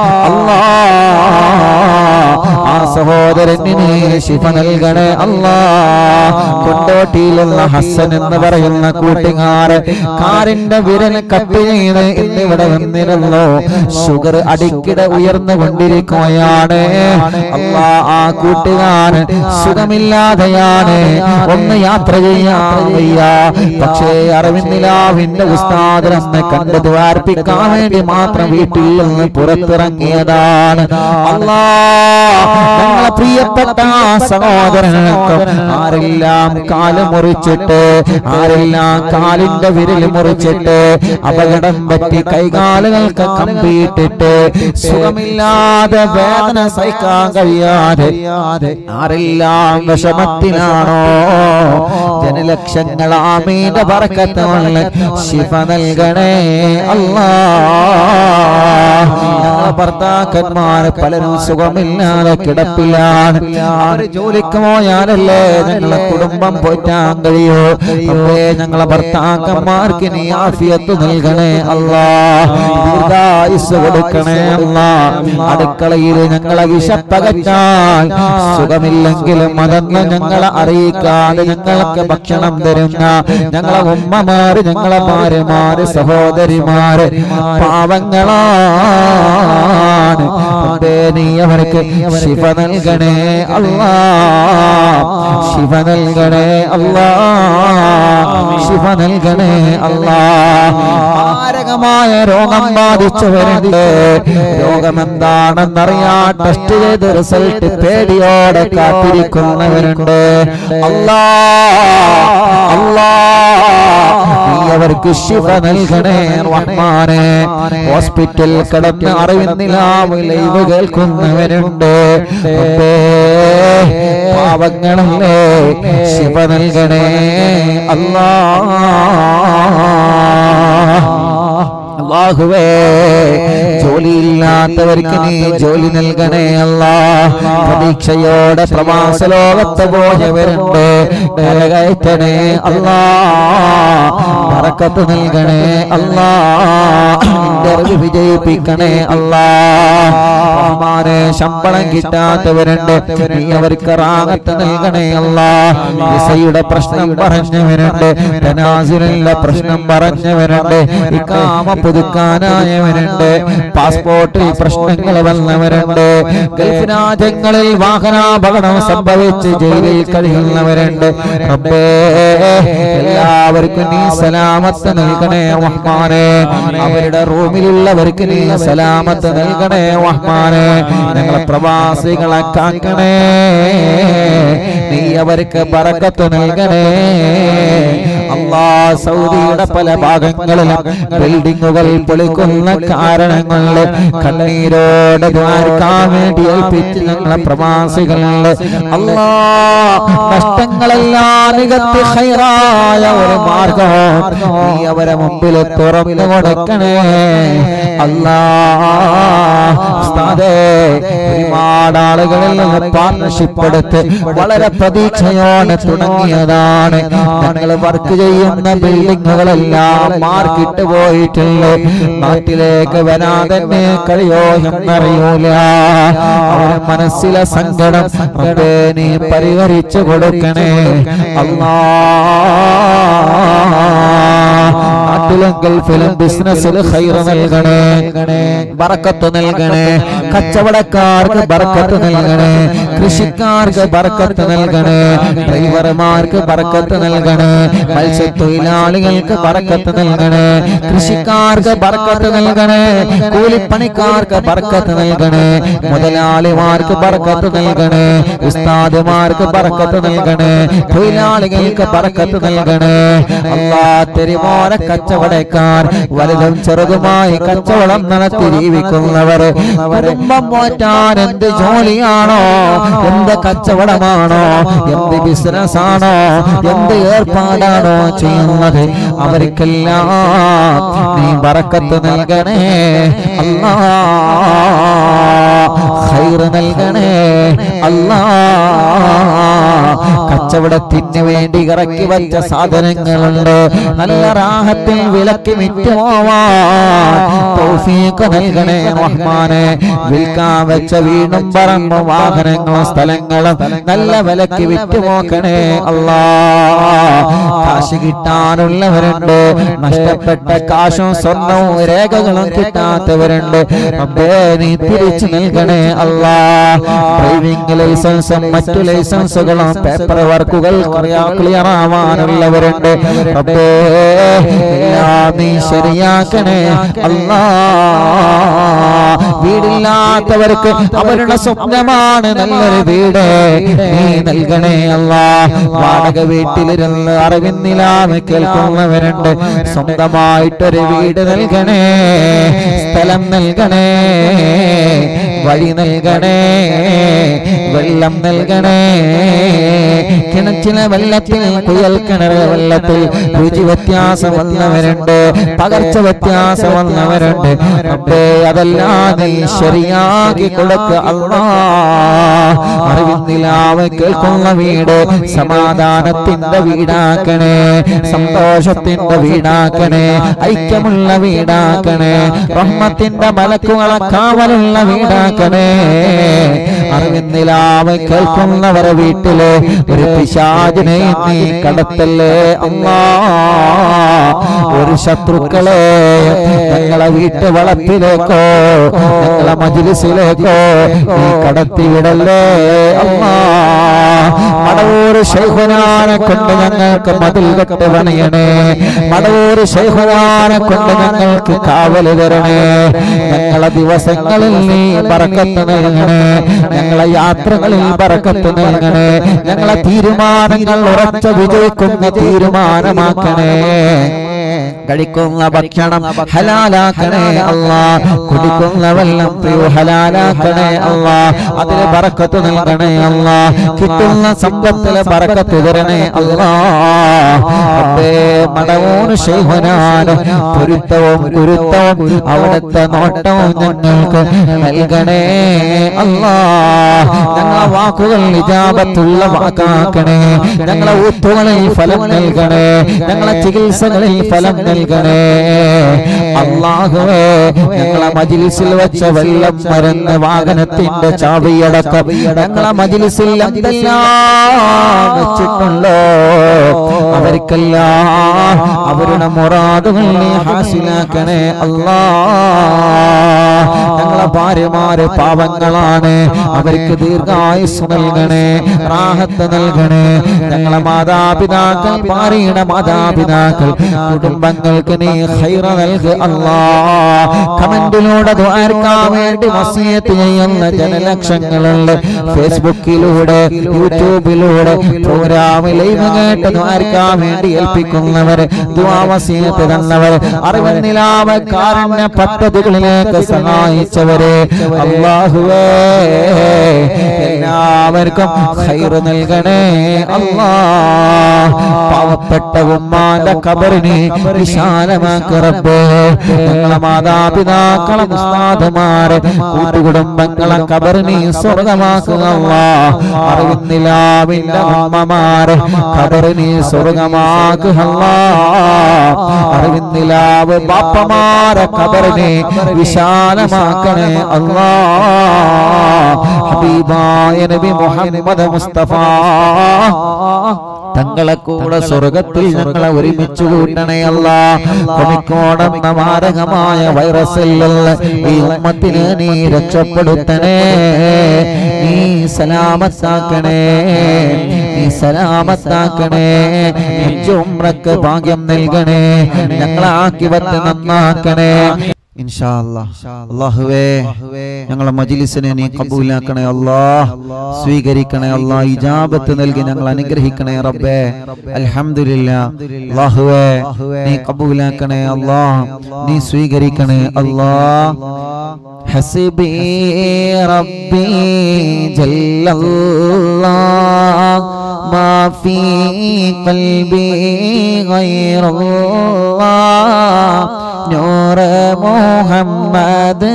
അല്ലാഹ് ആ സഹോദരന് ശിഫ നൽകണേ അല്ലാഹ്. കൊണ്ടോട്ടിയിലുള്ള ഹസൻ എന്ന് പറയുന്ന കൂട്ടുകാരൻ കാറിന്റെ വിരൽ കട്ട് ചെയ്ത് ഇന്നിവിടെ വന്നിരുന്നു. ഷുഗർ അടിക്കിടെ ഉയർന്നു കൊണ്ടിരിക്കുകയാണ് അല്ലാഹ്. ആ കൂട്ടുകാരൻ സുഖമില്ലാതെയാണ്, ഒന്ന് യാത്ര ചെയ്യാൻ വയ്യ. പക്ഷേ അറിവിന്ദിലാവിന്റെ ഉസ്താദിനെ കണ്ട് ദ്വാർപ്പിക്കാൻ വേണ്ടി മാത്രം വീട്ടിൽ നിന്ന് പുറത്തിറങ്ങിയതാണ് അല്ലാഹ്. ഞങ്ങളെ പ്രിയപ്പെട്ട സഹോദരനൊക്കെ ആരെല്ലാം കാല് മുറിച്ചിട്ട്, ആരെല്ലാം കാലിന്റെ വിരൽ മുറിച്ചിട്ട്, അപകടം പറ്റി കൈകാലുകൾക്ക് കമ്പിയിട്ടിട്ട് സുഖമില്ലാതെ വേദന സഹിക്കാൻ കഴിയാതെ ആരെല്ലാം വിഷമത്തിലാണോ, ജനലക്ഷങ്ങൾ ആമീന്റെ ബർക്കത്തുള്ള ശിഫ നൽകണേ അല്ലാഹ്. ഞങ്ങളെ ഭർത്താക്കന്മാർ പലരും സുഖമില്ലാതെ കിടപ്പിലാണ്. അവര് ജോലിക്ക് പോയാലല്ലേ ഞങ്ങളെ കുടുംബം പോറ്റാൻ കഴിയൂ. അപ്പേ ഞങ്ങളെ ഭർത്താക്കന്മാർക്ക് നീ ആഫിയത്ത് നൽകണേ അല്ലാഹ്. ദീർഘായുസ്സ് കൊടുക്കണേ അല്ലാഹ്. അടുക്കളയിൽ ഞങ്ങളെ വിശപ്പകറ്റാൻ സുഖമില്ലെങ്കിലും അതൊന്ന് ഞങ്ങളെ അറിയിക്കാതെ ഞങ്ങൾക്ക് ഭക്ഷണം തരുന്ന ഞങ്ങളെ ഉമ്മമാര്, ഞങ്ങളെ ഭാര്യമാര്, സഹോദരിമാര് പാവങ്ങളാണ്. നീ അവർക്ക് ശിഫ നൽകണേ അല്ലാഹ്. ശിഫ നൽകണേ അല്ലാഹ്. ശിഫ നൽകണേ അല്ലാഹ്. മാരകമായ രോഗം ബാധിച്ചവരുണ്ട്. രോഗമെന്താണെന്നറിയാൻ ടെസ്റ്റ് ചെയ്ത് റിസൾട്ട് പേടിയോടെ കാത്തിരിക്കുന്നവരുണ്ട് അല്ലാഹ്. അല്ലാഹ് അവർക്ക് ശിഫ നൽകണേ റഹ്മാനെ. ഹോസ്പിറ്റൽ കിടന്ന് അറിവിന്നിലാവ് ലൈവ് കേൾക്കുന്നവരുണ്ട്, പാവങ്ങളല്ലേ ശിഫ നൽകണേ അല്ലാഹ്. അല്ലാഹുവേ ജോലിയില്ലാത്തവർക്ക് നീ ജോലി നൽകണേ അല്ലാഹ്. പ്രതീക്ഷയോടെ പ്രവാസ ലോകത്ത് പോയവരുണ്ട്, കരകയറ്റണേ അല്ലാഹ്. ബറക്കത്ത് നൽകണേ അല്ലാഹ്. ഇന്റർവ്യൂ വിജയിപ്പിക്കണേ അല്ലാഹ്. റഹ്മാനെ ശമ്പളം കിട്ടാത്തവരുണ്ട്, നീ അവർക്ക് റാഹത്ത് നൽകണേ അല്ലാഹ്. വിസയുടെ പ്രശ്നം പറഞ്ഞവരുണ്ട്, തനാസുലിന്റെ പ്രശ്നം പറഞ്ഞവരുണ്ട്, ഇഖാമ പുതുക്കാനായവരുണ്ട്, പാസ്പോർട്ടിൽ പ്രശ്നങ്ങൾ വന്നവരുണ്ട്, ഗൾഫ് രാജ്യങ്ങളിൽ വാഹനാപകടം സംഭവിച്ച് ജയിലിൽ കഴിയുന്നവരുണ്ട്. റബ്ബേ എല്ലാവർക്കും നീ സലാമത്ത് നൽകണേ റഹ്മാനെ. അവരുടെ റൂമിലുള്ളവർക്ക് നീ സലാമത്ത് നൽകണേ റഹ്മാനെ. ഞങ്ങളെ പ്രവാസികളെ കാക്കണേ, നീ അവർക്ക് ബറക്കത്ത് നൽകണേ അല്ലാഹ്. സൗദിയുടെ പല ഭാഗങ്ങളിലും ബിൽഡിങ്ങുകൾ പൊളിക്കുന്ന കാരണങ്ങളിൽ കണ്ണീരോടെ ദ്വാരക്കാൻ വേണ്ടി ഏൽപ്പിച്ച് ഞങ്ങളെ പ്രവാസികളുണ്ട് അല്ലാഹ്. നഷ്ടങ്ങളെല്ലാം നികത്തി ഖൈറായ ഒരു മാർഗം നീ അവരെ മുമ്പിൽ തുറന്നു കൊടുക്കണേ അല്ലാഹ്. ഒരുപാട് ആളുകളിൽ നിന്ന് പാർട്ണർഷിപ്പ് എടുത്ത് വളരെ പ്രതീക്ഷയോടെ തുടങ്ങിയതാണ്. ഞങ്ങൾ വർക്ക് ചെയ്യുന്ന ബിൽഡിങ്ങുകളെല്ലാം മാർക്കിട്ട് പോയിട്ടുണ്ട്. നാട്ടിലേക്ക് വരാതെ കഴിയോ എന്നറിയൂല. അവരുടെ മനസ്സിലെ സങ്കടം നീ പരിഹരിച്ചു കൊടുക്കണേ അല്ലാഹ്. നാട്ടിലും ഗൾഫിലും ബിസിനസ്സിൽ ഖൈർ നൽകണേ, ബറക്കത്ത് നൽകണേ. കച്ചവടക്കാർക്ക് ബറക്കത്ത് നൽകണേ, കൃഷിക്കാർക്ക് ബറക്കത്ത് നൽകണേ, ഡ്രൈവർമാർക്ക് ബറക്കത്ത് നൽകണേ, മത്സ്യത്തൊഴിലാളികൾക്ക് ബറക്കത്ത് നൽകണേ, കൃഷിക്കാർക്ക് ബറക്കത്ത് നൽകണേ, കൂലിപ്പണിക്കാർക്ക് ബറക്കത്ത് നൽകണേ, മുതലാളിമാർക്ക് ബറക്കത്ത് നൽകണേ, ഉസ്താദുമാർക്ക് ബറക്കത്ത് നൽകണേ, തൊഴിലാളികൾക്ക് ബറക്കത്ത് നൽകണേ അല്ലാഹ്. തെരുവോര കച്ചവടക്കാർ വലുതും ചെറുതുമായി കച്ചവടം നടത്തി ജീവിക്കുന്നവർ, കുടുംബം പോറ്റാൻ എന്ത് ജോലിയാണോ, എന്ത് കച്ചവടമാണോ, എന്ത് ബിസിനസ് ആണോ, എന്ത് ഏർപ്പാടാണോ ചെയ്യുന്നത്, അവർക്കെല്ലാം നീ ബറക്കത്ത് നൽകണേ അല്ലാഹ്. ഖൈർ നൽകണേ അല്ലാഹ്. കച്ചവടത്തിന് വേണ്ടി ഇറക്കി വച്ച സാധനങ്ങളുണ്ട്, നല്ല റാഹത്തിൽ വിലക്ക് വിറ്റുപോവാൻ തൗഫീഖ് നൽകണേ റഹ്മാനെ. വിൽക്കാൻ വെച്ച വീടും പറമ്പും വാഹനങ്ങളും സ്ഥലങ്ങളും നല്ല വിലക്ക് വിറ്റുപോക്കണേ അല്ലാഹ്. കാശ് കിട്ടാനുള്ളവരുണ്ട്, നഷ്ടപ്പെട്ട കാശും സ്വർണവും രേഖകളും കിട്ടാത്തവരുണ്ട്, റബ്ബേ നീ തിരിച്ചു നൽകണേ അല്ലാഹ്. ഡ്രൈവിംഗ് ലൈസൻസും മറ്റു ലൈസൻസുകളും പേപ്പർ വർക്കുകൾ ക്ലിയർ ആവാനുള്ളവരുണ്ട്, റബ്ബേ എല്ലാം നീ ശരിയാക്കണേ അല്ലാഹ്. വീടില്ലാത്തവർക്ക് അവരുടെ സ്വപ്നമാണ് നല്ലൊരു വീട്, നീ നൽകണേ അല്ലാഹ്. വാടക വീട്ടിലിരുന്ന് അറിവിന്നിലാന്ന് കേൾക്കുന്നവരുണ്ട്, സ്വന്തമായിട്ടൊരു വീട് നൽകണേ, സ്ഥലം നൽകണേ, വഴി നൽകണേ, വെള്ളം നൽകണേ. കിണറ്റിലെ വെള്ളത്തിൽ കുയൽ കിണറ് വെള്ളത്തിൽ രുചി വ്യത്യാസം വന്നവരുണ്ട്, പകർച്ച വ്യത്യാസം വന്നവരുണ്ട്, റബ്ബേ അതെല്ലാം നീ ശരിയാക്കി കൊടുക്കുക അല്ലാഹ്. അറിവിന്നിലാവ് കേൾക്കുന്ന വീട് സമാധാനത്തിന്റെ വീടാക്കണേ, സന്തോഷത്തിന്റെ വീടാക്കണേ, ഐക്യമുള്ള വീടാക്കണേ, റഹ്മത്തിന്റെ മലക്കുകളെ കാവലുള്ള വീടാക്കണേ. അറിവിന്നിലാവ് കേൾക്കുന്നവരെ വീട്ടില് ഒരു പിശാചിനെ നീ കടത്തല്ലേ അല്ലാഹ്. ഒരു ശത്രുക്കളെ ഞങ്ങളെ വീട്ടു വളപ്പിലേക്കോ ഞങ്ങളെ മജ്ലിസിലേക്കോ നീ കടത്തിവിടല്ലേ അല്ലാഹ്. മടവൂർ ശൈഖുനാനെ കൊണ്ട് ഞങ്ങൾക്ക് മതിൽ കെട്ട് പണിയണേ, മടവൂർ ശൈഖുനാനെ കൊണ്ട് ഞങ്ങൾക്ക് കാവൽ തരണേ. ഞങ്ങളെ ദിവസങ്ങളിൽ നീ ബറക്കത്ത് നൽകണേ, ഞങ്ങളെ യാത്രകളിൽ ബറക്കത്ത് നൽകണേ, ഞങ്ങളെ തീരുമാനങ്ങൾ ഉറച്ച വിജയിക്കുന്ന തീരുമാനമാക്കണേ. കഴിക്കുന്ന ഭക്ഷണം ഹലാലാക്കണേ അല്ലാഹ് കുടിക്കുന്ന വെള്ളം പ്രിയ ഹലാലാക്കണേ അല്ലാഹ് അതിലെ ബറക്കത്ത് നൽകണേ അല്ലാഹ് കിട്ടുന്ന സമ്പത്തിലെ ബറക്കത്ത് തരണേ അല്ലാഹ് റബ്ബേ മടവൂർ ശൈഖനാന് പൊരുത്തവും ഗുരുത്തവും അവിടുത്തെ നോട്ടവും ഞങ്ങൾക്ക് നൽകണേ അല്ലാഹ് ഞങ്ങളെ വാക്കുകൾ ഇജാബത്തുള്ള വാക്കാക്കണേ ഞങ്ങളെ ഊത്തുകളിൽ ഫലം നൽകണേ ഞങ്ങളെ ചികിത്സകളിൽ ഫലം നൽകണേ അല്ലാഹുവേ ഞങ്ങളെ മജ്ലിസിൽ വെച്ച വെള്ളം മരുന്ന് വാഹനത്തിന്റെ ചാവിയടക്കം ഞങ്ങളെ മജ്ലിസിൽ എന്തെല്ലാം വെച്ചിട്ടുണ്ടോ അവർക്കെല്ലാം അവരുടെ മുറാദുകൾ നീ ഹാസിലാക്കണേ അല്ലാഹ് ഞങ്ങളെ ഭാര്യമാര് പാവങ്ങളാണ് അവർക്ക് ദീർഘായുസ് നൽകണേ റാഹത്ത് നൽകണേ ഞങ്ങളെ മാതാപിതാക്കൾ ഭാര്യയുടെ മാതാപിതാക്കൾ കുടുംബങ്ങൾക്ക് നീ ഖൈർ നൽക് അല്ലാഹ് കമന്റിലൂടെ ദുആർക്കാൻ വേണ്ടി വസിയത്ത് ചെയ്യുന്ന ജനലക്ഷങ്ങളുണ്ട് ഫേസ്ബുക്കിലൂടെ യൂട്യൂബിലൂടെ പ്രോഗ്രാം ലൈവ് കേട്ട് ദുആർക്കാൻ വേണ്ടി ഏൽപ്പിക്കുന്നവരെ ദുആ വസിയത്ത് തന്നവരെ അറിവിൻ നിലാവ് കാരുണ്യ പദ്ധതികളിലേക്ക് സഹായിച്ചവരെ അല്ലാഹുവേ എല്ലാവർക്കും ഖൈർ നൽകണേ അല്ലാഹ് പാവപ്പെട്ട ഉമ്മാന്റെ ഖബറിനെ വിശാലമാക്ക് റബ്ബേ ഞങ്ങളെ മാതാപിതാക്കളെ ഉസ്താദുമാരെ കൂട്ടുകുടുംബങ്ങളെ ഖബറിനെ സ്വർഗമാക്കുക അല്ലാഹ് അറിവിൻ നിലാവിന്റെ ഉമ്മമാരെ ഖബറിനെ സ്വർഗമാക്കുക അല്ലാഹ് അറിവിൻ നിലാവ് ബാപ്പമാരെ ഖബറിനെ വിശാലമാക്കണേ അല്ലാഹ് ഹബീബായ നബി മുഹമ്മദ് മുസ്തഫ തങ്ങളെ കൂടെ സ്വർഗത്തിൽ ഞങ്ങളെ ഒരുമിച്ച് കൂട്ടണേ അല്ലാഹ് കോഴിക്കോടെന്ന മാരകമായ വൈറസിലുള്ള ഈ ഉമ്മത്തിനെ നീ രക്ഷപ്പെടുത്തണേ നീ സലാമത്താക്കണേ നീ സലാമത്താക്കണേ ഉംറക്ക് ഭാഗ്യം നൽകണേ ഞങ്ങളെ ആക്കിവത്ത് നന്നാക്കണേ ഇൻഷാ അല്ലാഹ് അല്ലാഹുവേ ഞങ്ങളെ മജ്ലിസിനെ നീ ഖബൂലാക്കണേ അല്ലാഹ് സ്വീകരിക്കണേ അല്ലാഹ് ഇജാബത്ത് നൽകി ഞങ്ങൾ അനുഗ്രഹിക്കണേ റബ്ബേ അൽഹംദുലില്ലാഹ് അല്ലാഹുവേ നീ ഖബൂലാക്കണേ അല്ലാഹ് നീ സ്വീകരിക്കണേ അല്ലാഹ് ഹസ്ബി റബ്ബി ജല്ലല്ലാഹ് മാ ഫീ ഖൽബി ഗൈറുല്ലാഹ് നൂർ മുഹമ്മദ്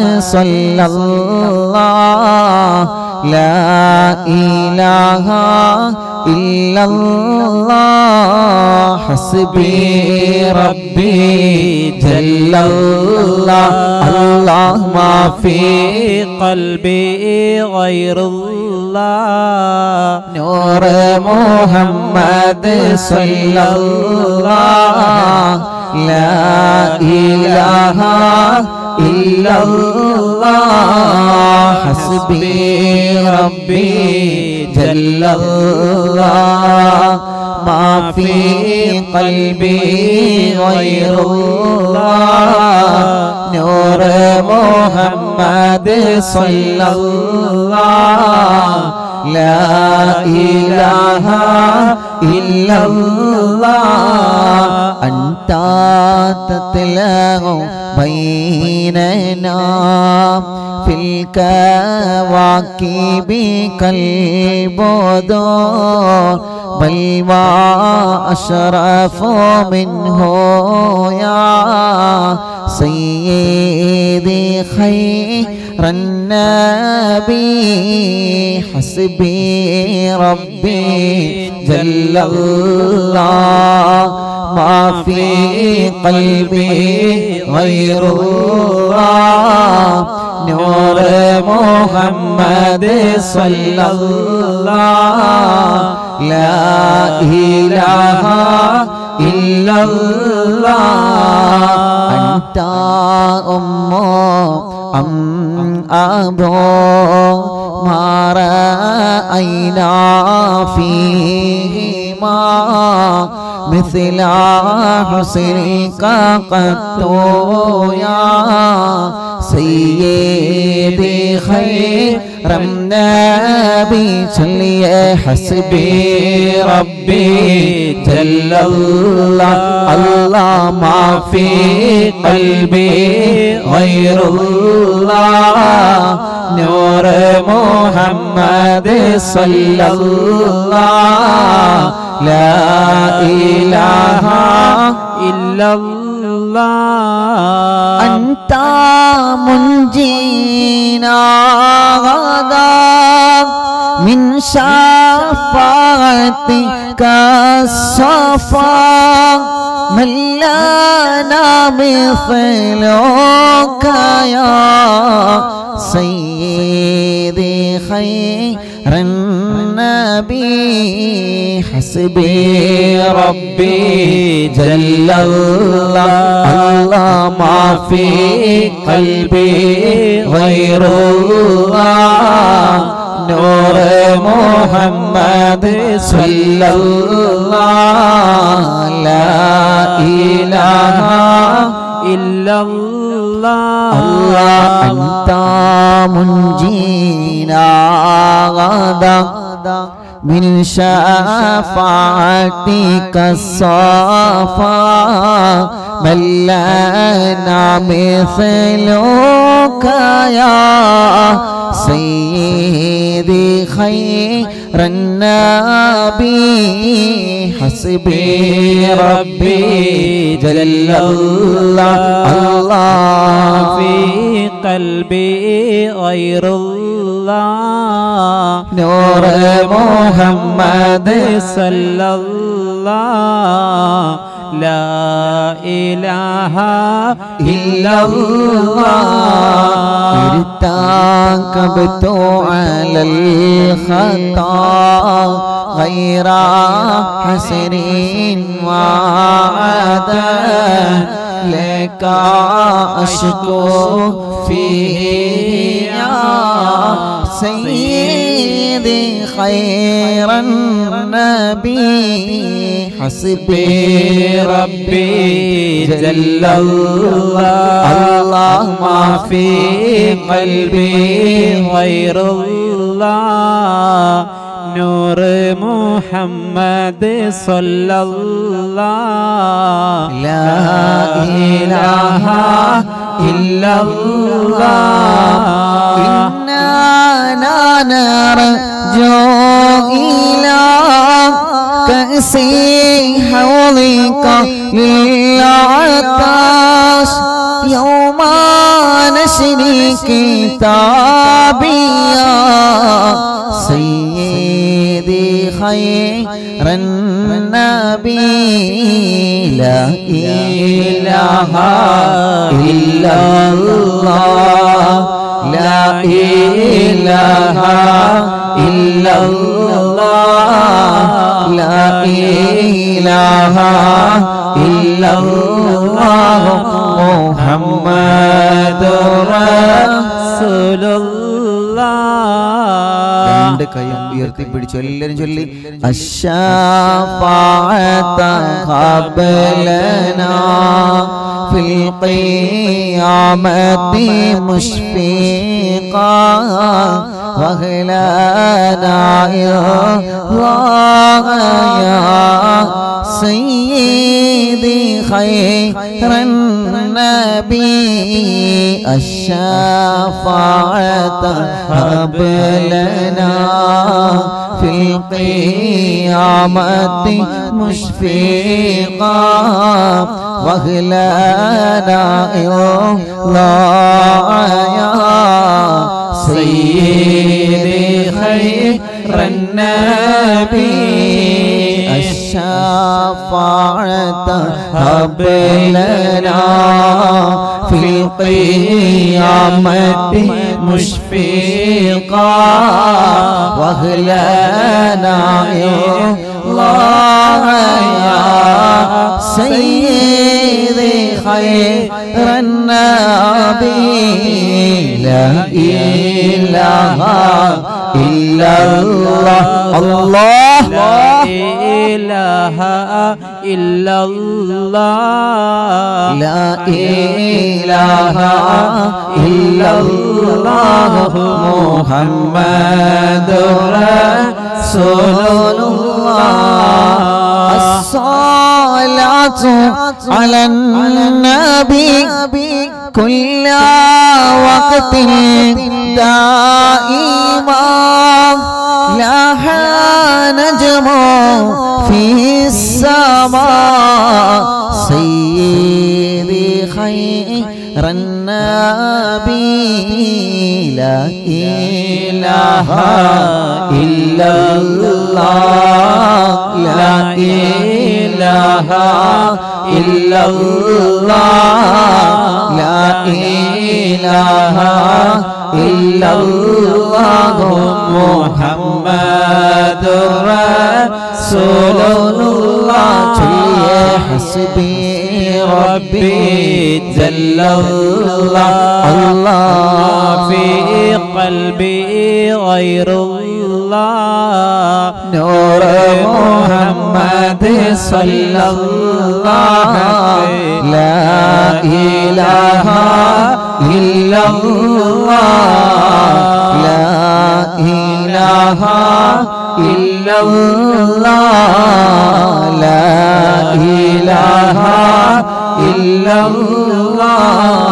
സല്ലല്ലാഹ് ലാ ഇലാഹ ഇല്ലല്ലാഹ് ഹസ്ബി റബ്ബി ജല്ലല്ലാഹ് അല്ലാഹ് മാ ഫീ ഖൽബി ഗൈറുല്ലാഹ് നൂർ മുഹമ്മദ് സല്ലല്ലാഹ് لا إله إلا الله حسبي ربي جل الله ما في قلبي غير الله نور محمد صلى الله لا إله إلا الله أنت تطلع بيننا في الكواكب كالبدور بل وأشرف منه يا سيدي خير النبي حسبي ربي جل الله ما في قلبي غير الله نور محمد صلى الله لا إله إلا الله أنت أم أم أبو ما رأينا فيهما مثل حسنك قط يا سيدي خير النبي صلي حسبي ربي جل الله الله ما في قلبي غير الله نور محمد صلى الله لا إله إلا الله أنت منجينا غدا من شفاعتك الصفا من لنا مثلك يا سيدي خير النبي حسبي ربي جل الله الله ما في قلبي غير الله نور محمد صلى الله لا إله إلا الله الله أنت منجينا غدا من شفاعتك الصفا من لنا مثلك يا سيدي خير النبي حسبي ربي جل الله الله في قلبي غير الله نور محمد صلى الله لا إله إلا الله ارتكبت على الخطا غير حسر وعدا لك أشكو فيه يا سيدي خير النبي حسبي ربي جل الله الله ما في قلبي غير الله نور محمد صلى الله لا إله إلا الله إننا نرجو إلى كأس حوضك للعطاش يوم نشر كتابيا سيدي خير النبي لا إله إلا الله لا إله إلا الله لا إله إلا الله محمد رسول الله രണ്ട് കൈയും ഉയർത്തിപ്പിടിച്ചു എല്ലാവരും ചൊല്ലി അശ്ശാഫാഅത ഖബലനാ ഫിൽ ഖിയാമത്തി മുശ്ഫീഖാ വഹ്ലനാ ഇല്ലാഹ യാ സയ്യിദി ഖൈറൻ നബി الشفاعة هب لنا في القيامة مشفقا واغلنا الله يا سيدي خير النبي الشفاعة هب لنا في القيامة مشفقا واغلنا الله يا سيدي خير النبي لا إله illallah Allah la ilaha illallah la ilaha illallah Muhammadur Rasulullah as-salatu ala nabi kulla waqtin daima laha najmu fi as-sama sayyidi khairan nabi la ilaha illallah la ilaha illallah la ilaha illallah Muhammadur Rasulullah chaliye hasbi rabbi jallallah Allah fi qalbi ghayrullah nur Muhammad sallallahu la ilaha illallah la ilaha illallah la ilaha illallah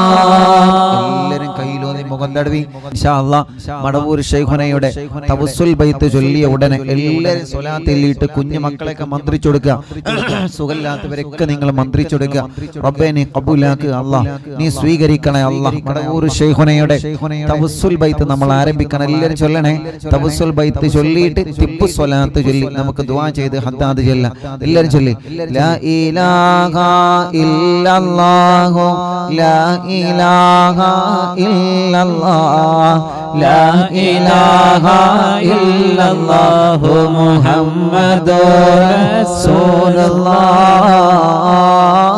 മുഖം തടവി ഇൻഷാ അല്ലാഹ് മടവൂർ ശൈഖുനയുടെ തവസ്സുൽ ബൈത്ത് ചൊല്ലിയ ഉടനെ എല്ലാവരും സ്വലാത്തിലിട്ട് കുഞ്ഞു മക്കളെയൊക്കെ മന്ത്രിച്ചു കൊടുക്കുക സുഖമില്ലാത്തവരൊക്കെ നിങ്ങൾ മന്ത്രിച്ചു കൊടുക്കുക റബ്ബേ നീ ഖബൂലാക്ക് അല്ലാഹ് നീ സ്വീകരിക്കണേ അല്ലാഹ് മടവൂർ ശൈഖുനയുടെ തവസ്സുൽ ബൈത്ത് നമ്മൾ ആരംഭിക്കണം എല്ലാവരും ചൊല്ലണേ തവസ്സുൽ ബൈത്ത് ചൊല്ലിയിട്ട് തിബ്ബു സ്വലാത്ത് ചൊല്ലി നമുക്ക് ദുആ ചെയ്ത് ഹദ്ദാദ് ചൊല്ലാം എല്ലാവരും ചൊല്ലി ലാ ഇലാഹ ഇല്ലല്ലാഹു ലാ ഇലാഹ ഇല്ലല്ലാഹ് لا إله إلا الله محمد رسول الله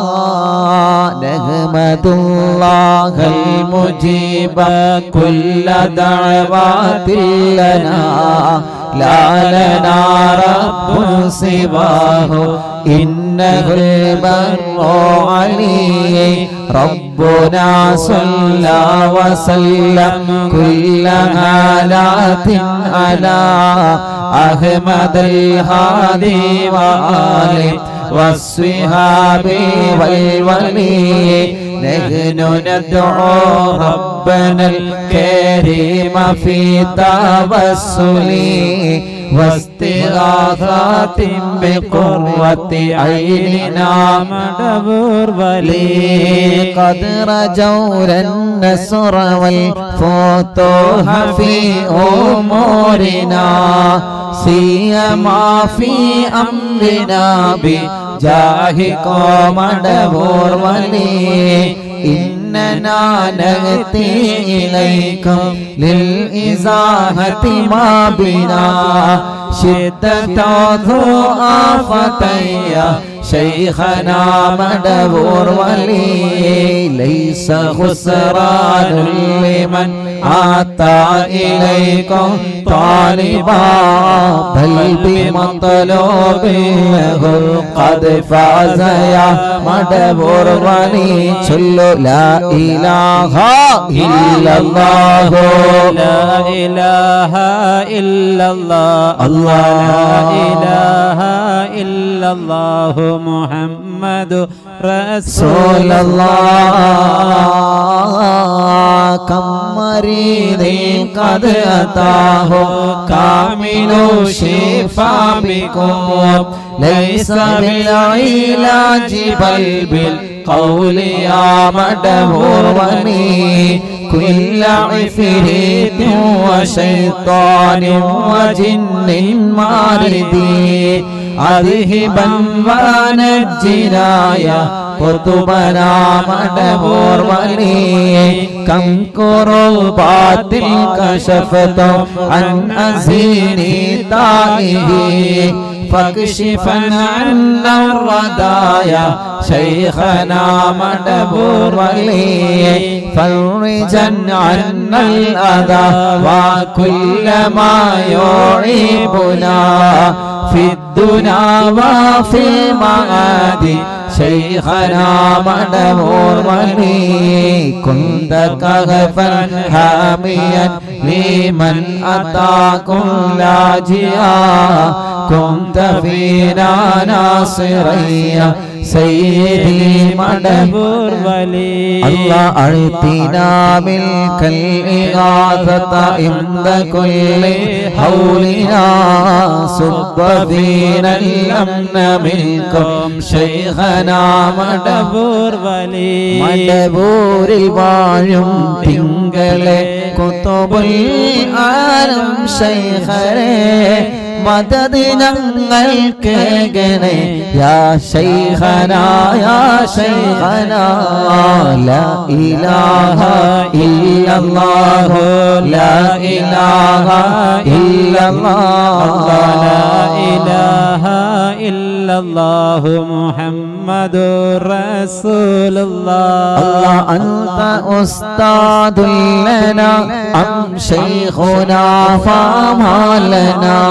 نحمد الله المجيب كل دعوات لنا لا لنا رب سواه إنه البر علي ربنا صلى وسلم كل حالات على أحمد الهادي وآله والصحاب والولي نحن ندعو ربنا الكريم في توسل واستغاثات بقرة عيننا مدبر ولي قد رجونا النصر والفتوح في أمورنا سيما في أمرنا بجاهكم مدبر ولي إننا نأتي إليكم للإزاحة ما بنا شدة ضعفتي شيخنا مدبور ولي ليس خسران لمن أتى إليكم طالبا بل بمطلوبه قد فاز يا مدبور ولي صلوا لا إله إلا الله لا إله إلا الله الله لا إله إلا الله محمد رسول الله كم مريض قد أتاه كامل شفاء بكم ليس بالعلاج بل بالقول يا مدبور ولي كل عفريت وشيطان وجن ماردي أذهبا ونجنا يا قطبنا مدبور ولي كم كربات كشفت عن أزيني تائه فاكشفا عنا الردايا شيخنا مدبور ولي فرجا عنا الأذى وكل ما يعيبنا في الدنيا وفي المعاد شيخنا مدبور ولي كنت كهفا حاميا لمن أتاكم لاجئا كنت فينا ناصريا سيدي مدبور ولي الله أعطنا ملك الإغاثة عند كل حولنا صب فينا الأمن منكم شيخنا مدبور ولي مدبور البايم تنقلي كتب العالم شيخنا مدد ننقلكيغني يا شيخنا يا شيخنا لا إله إلا الله لا إله إلا الله لا إله إلا الله محمد رسول الله الله أنت أستاذ لنا أم شيخنا فما لنا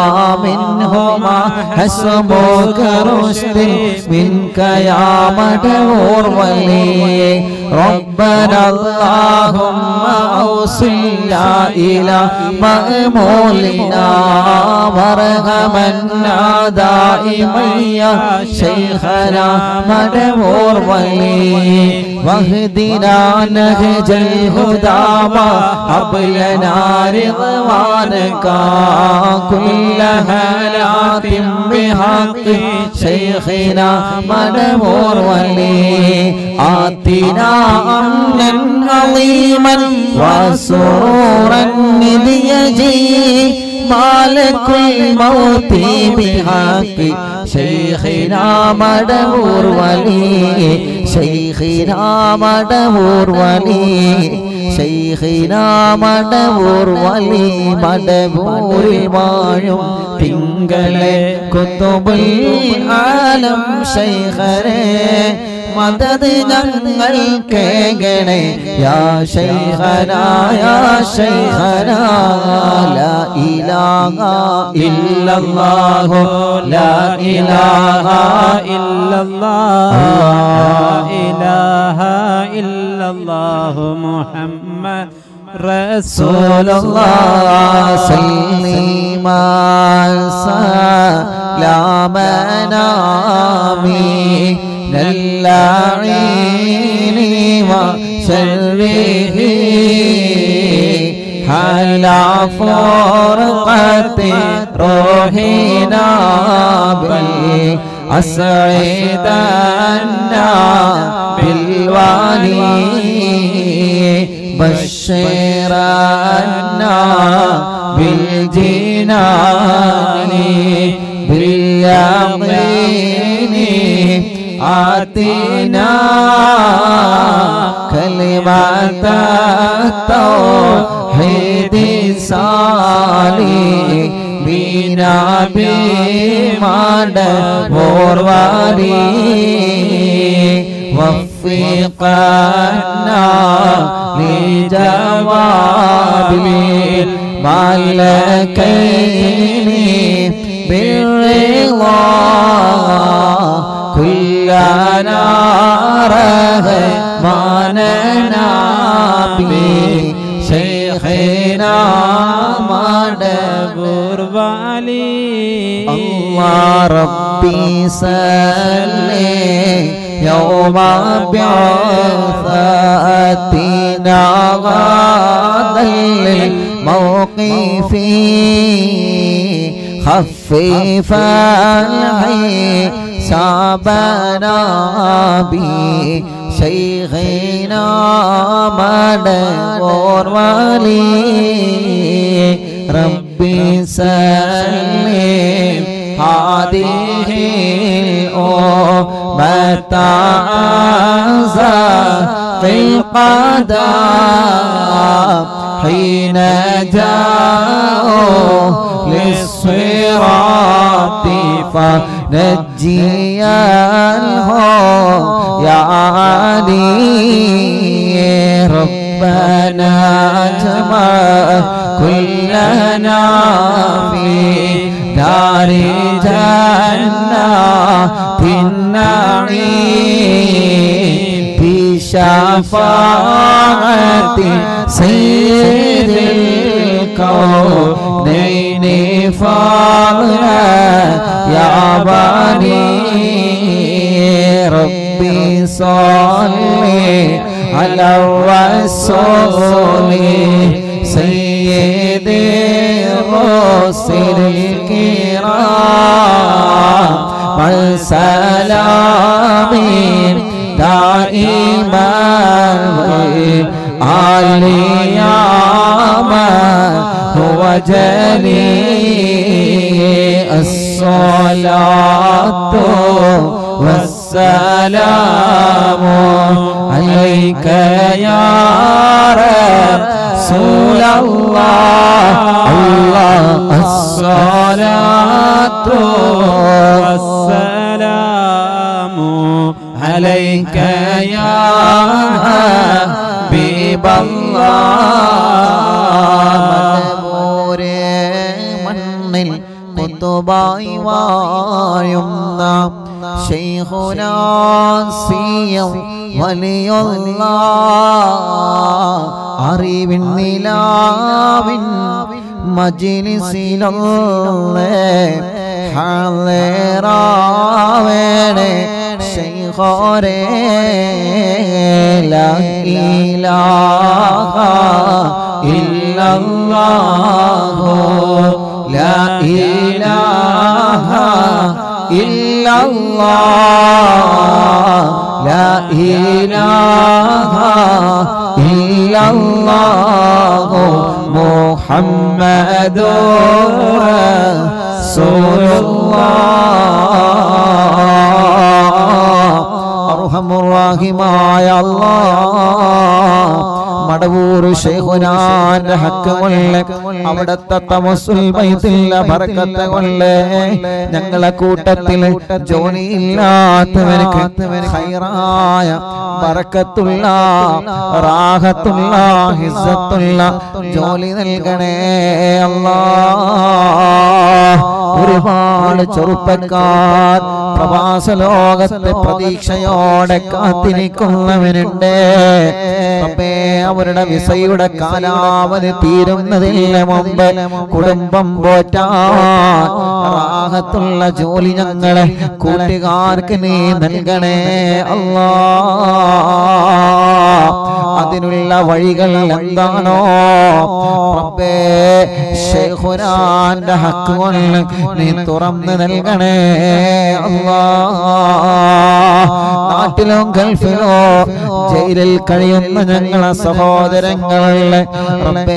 منهما حسبك رشد منك يا مدبور ولي ربنا اللهم أوصلنا إلى مأمولنا وارحمنا دائما يا شيخنا مدبور ولي واهدنا نهج الهدى وهب لنا رضوانك كل هالات بحق شيخنا مدبور ولي آتنا أمنا عظيما وسرورا إذ يجي مالك الموت بحق شيخنا مدبور ولي شيخنا مدبور ولي شيخنا مدبور ولي مدبور المايم തിങ്കളെ കുത്തുബുൽ ആലം ശൈഖരേ മദദ് ഞങ്ങൾക്കേകണേ യാ ശൈഖനാ യാ ശൈഖനാ ലാ ഇലാഹ ഇല്ലല്ലാഹു ലാ ഇലാഹ ഇല്ലല്ലാഹ് ലാ ഇലാഹ ഇല്ലല്ലാഹു മുഹമ്മദ് رسول الله سلم سلامنا من اللعين وشره على فرقة روحنا بالأسعدنا بالوالي بشرنا بالجنان باليقين آتنا كلمة التوحيد صالح بنا بمدبور ولي وفقنا لجواب الملكين بالرضا كلنا رحمنا بشيخنا مدبور ولي الله ربي سلم يوم بعثتنا غدا للموقف خفف الحسابنا بشيخنا مدبور ولي ربي سلم هذه الأمة في القدم حين جاءوا للصراط فنجينه يا علي ربنا اجمع كلنا في دار جنات النعيم بشفاعة سيد الكونين فاضلا يا بني ربي صلي على الرسول سيد الرسل الكرام والسلام دائما علي من هو جليل الصلاة والسلام عليك يا رسول الله الله الصلاة والسلام عليك يا حبيب الله മണ്ണിൽ കുത്തുബായി വാഴുന്ന ശൈഖുനാ സിയം വലിയുള്ള അറിവിൻ നിലാവിൻ മജ്ലിസിലൊന്നേ ഹാളിറാവേണേ ശൈഖോരേ ലാ ഇലാഹ ഇല്ലല്ലാഹു ലാ ഇലാഹ ഇല്ലല്ലാഹ് ലാ ഇലാഹ ഇല്ലല്ലാഹു മുഹമ്മദുർ റസൂലുള്ളാഹ് അർഹമുർ-റഹീമായ അല്ലാഹ് മടവൂർ ശൈഖുനാന്റെ ഹക്ക് കൊണ്ട് അവിടത്തെ തവസ്സുൽ ബൈത്തിലെ ബർക്കത്ത് കൊണ്ട് ഞങ്ങളെ കൂട്ടത്തിൽ ജോലിയില്ലാത്തവർക്ക് ഖൈറായ ബർക്കത്തുള്ള റാഹത്തുള്ള ഹിസ്സത്തുള്ള ജോലി നൽകണേ അല്ലാഹ് ഒരുപാട് ചെറുപ്പക്കാർ പ്രവാസ ലോകത്തെ പ്രതീക്ഷയോടെ കാത്തിരിക്കുന്നവരുണ്ട് റബ്ബേ അവരുടെ വിസയുടെ കാലാവധി തീരുന്നതിന് മുമ്പ് കുടുംബം പോറ്റാൻ റാഹത്തുള്ള ജോലി ഞങ്ങളെ കൂട്ടുകാർക്ക് നീ നൽകണേ അല്ലാഹ് അതിനുള്ള വഴികൾ എന്താണോ റബ്ബേ ശൈഖുനാന്റെ ഹക്ക് കൊണ്ട് നീ തുറന്ന് നൽകണേ അല്ലാഹ് നാട്ടിലും ഗൾഫിലോ ജയിലിൽ കഴിയുന്ന ഞങ്ങളെ സഹോദരങ്ങളെ റബ്ബേ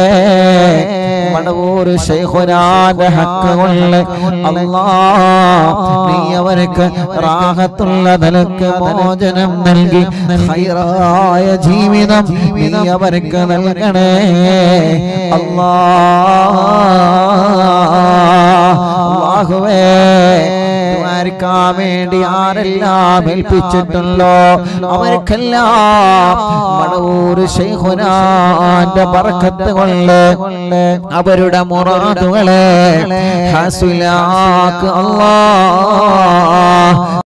മടവൂർ ശൈഖുനാന്റെ ഹക്ക് കൊണ്ട് അല്ലാഹ് നീ അവർക്ക് റാഹത്തുള്ള നിലക്ക് മോചനം നൽകി ഖൈറായ ജീവിതം നീ അവർക്ക് നൽകണേ അല്ലാഹ് അല്ലാഹുവേ ദ്വാരക്കാൻ വേണ്ടി ആരെല്ലാം ഏൽപ്പിച്ചിട്ടുണ്ടോ അവർക്കെല്ലാം മടവൂർ ശൈഖുനാന്റെ ബർക്കത്ത് കൊണ്ട് അവരുടെ മുറാദുകളെ ഹാസിലാക്ക് അല്ലാഹ്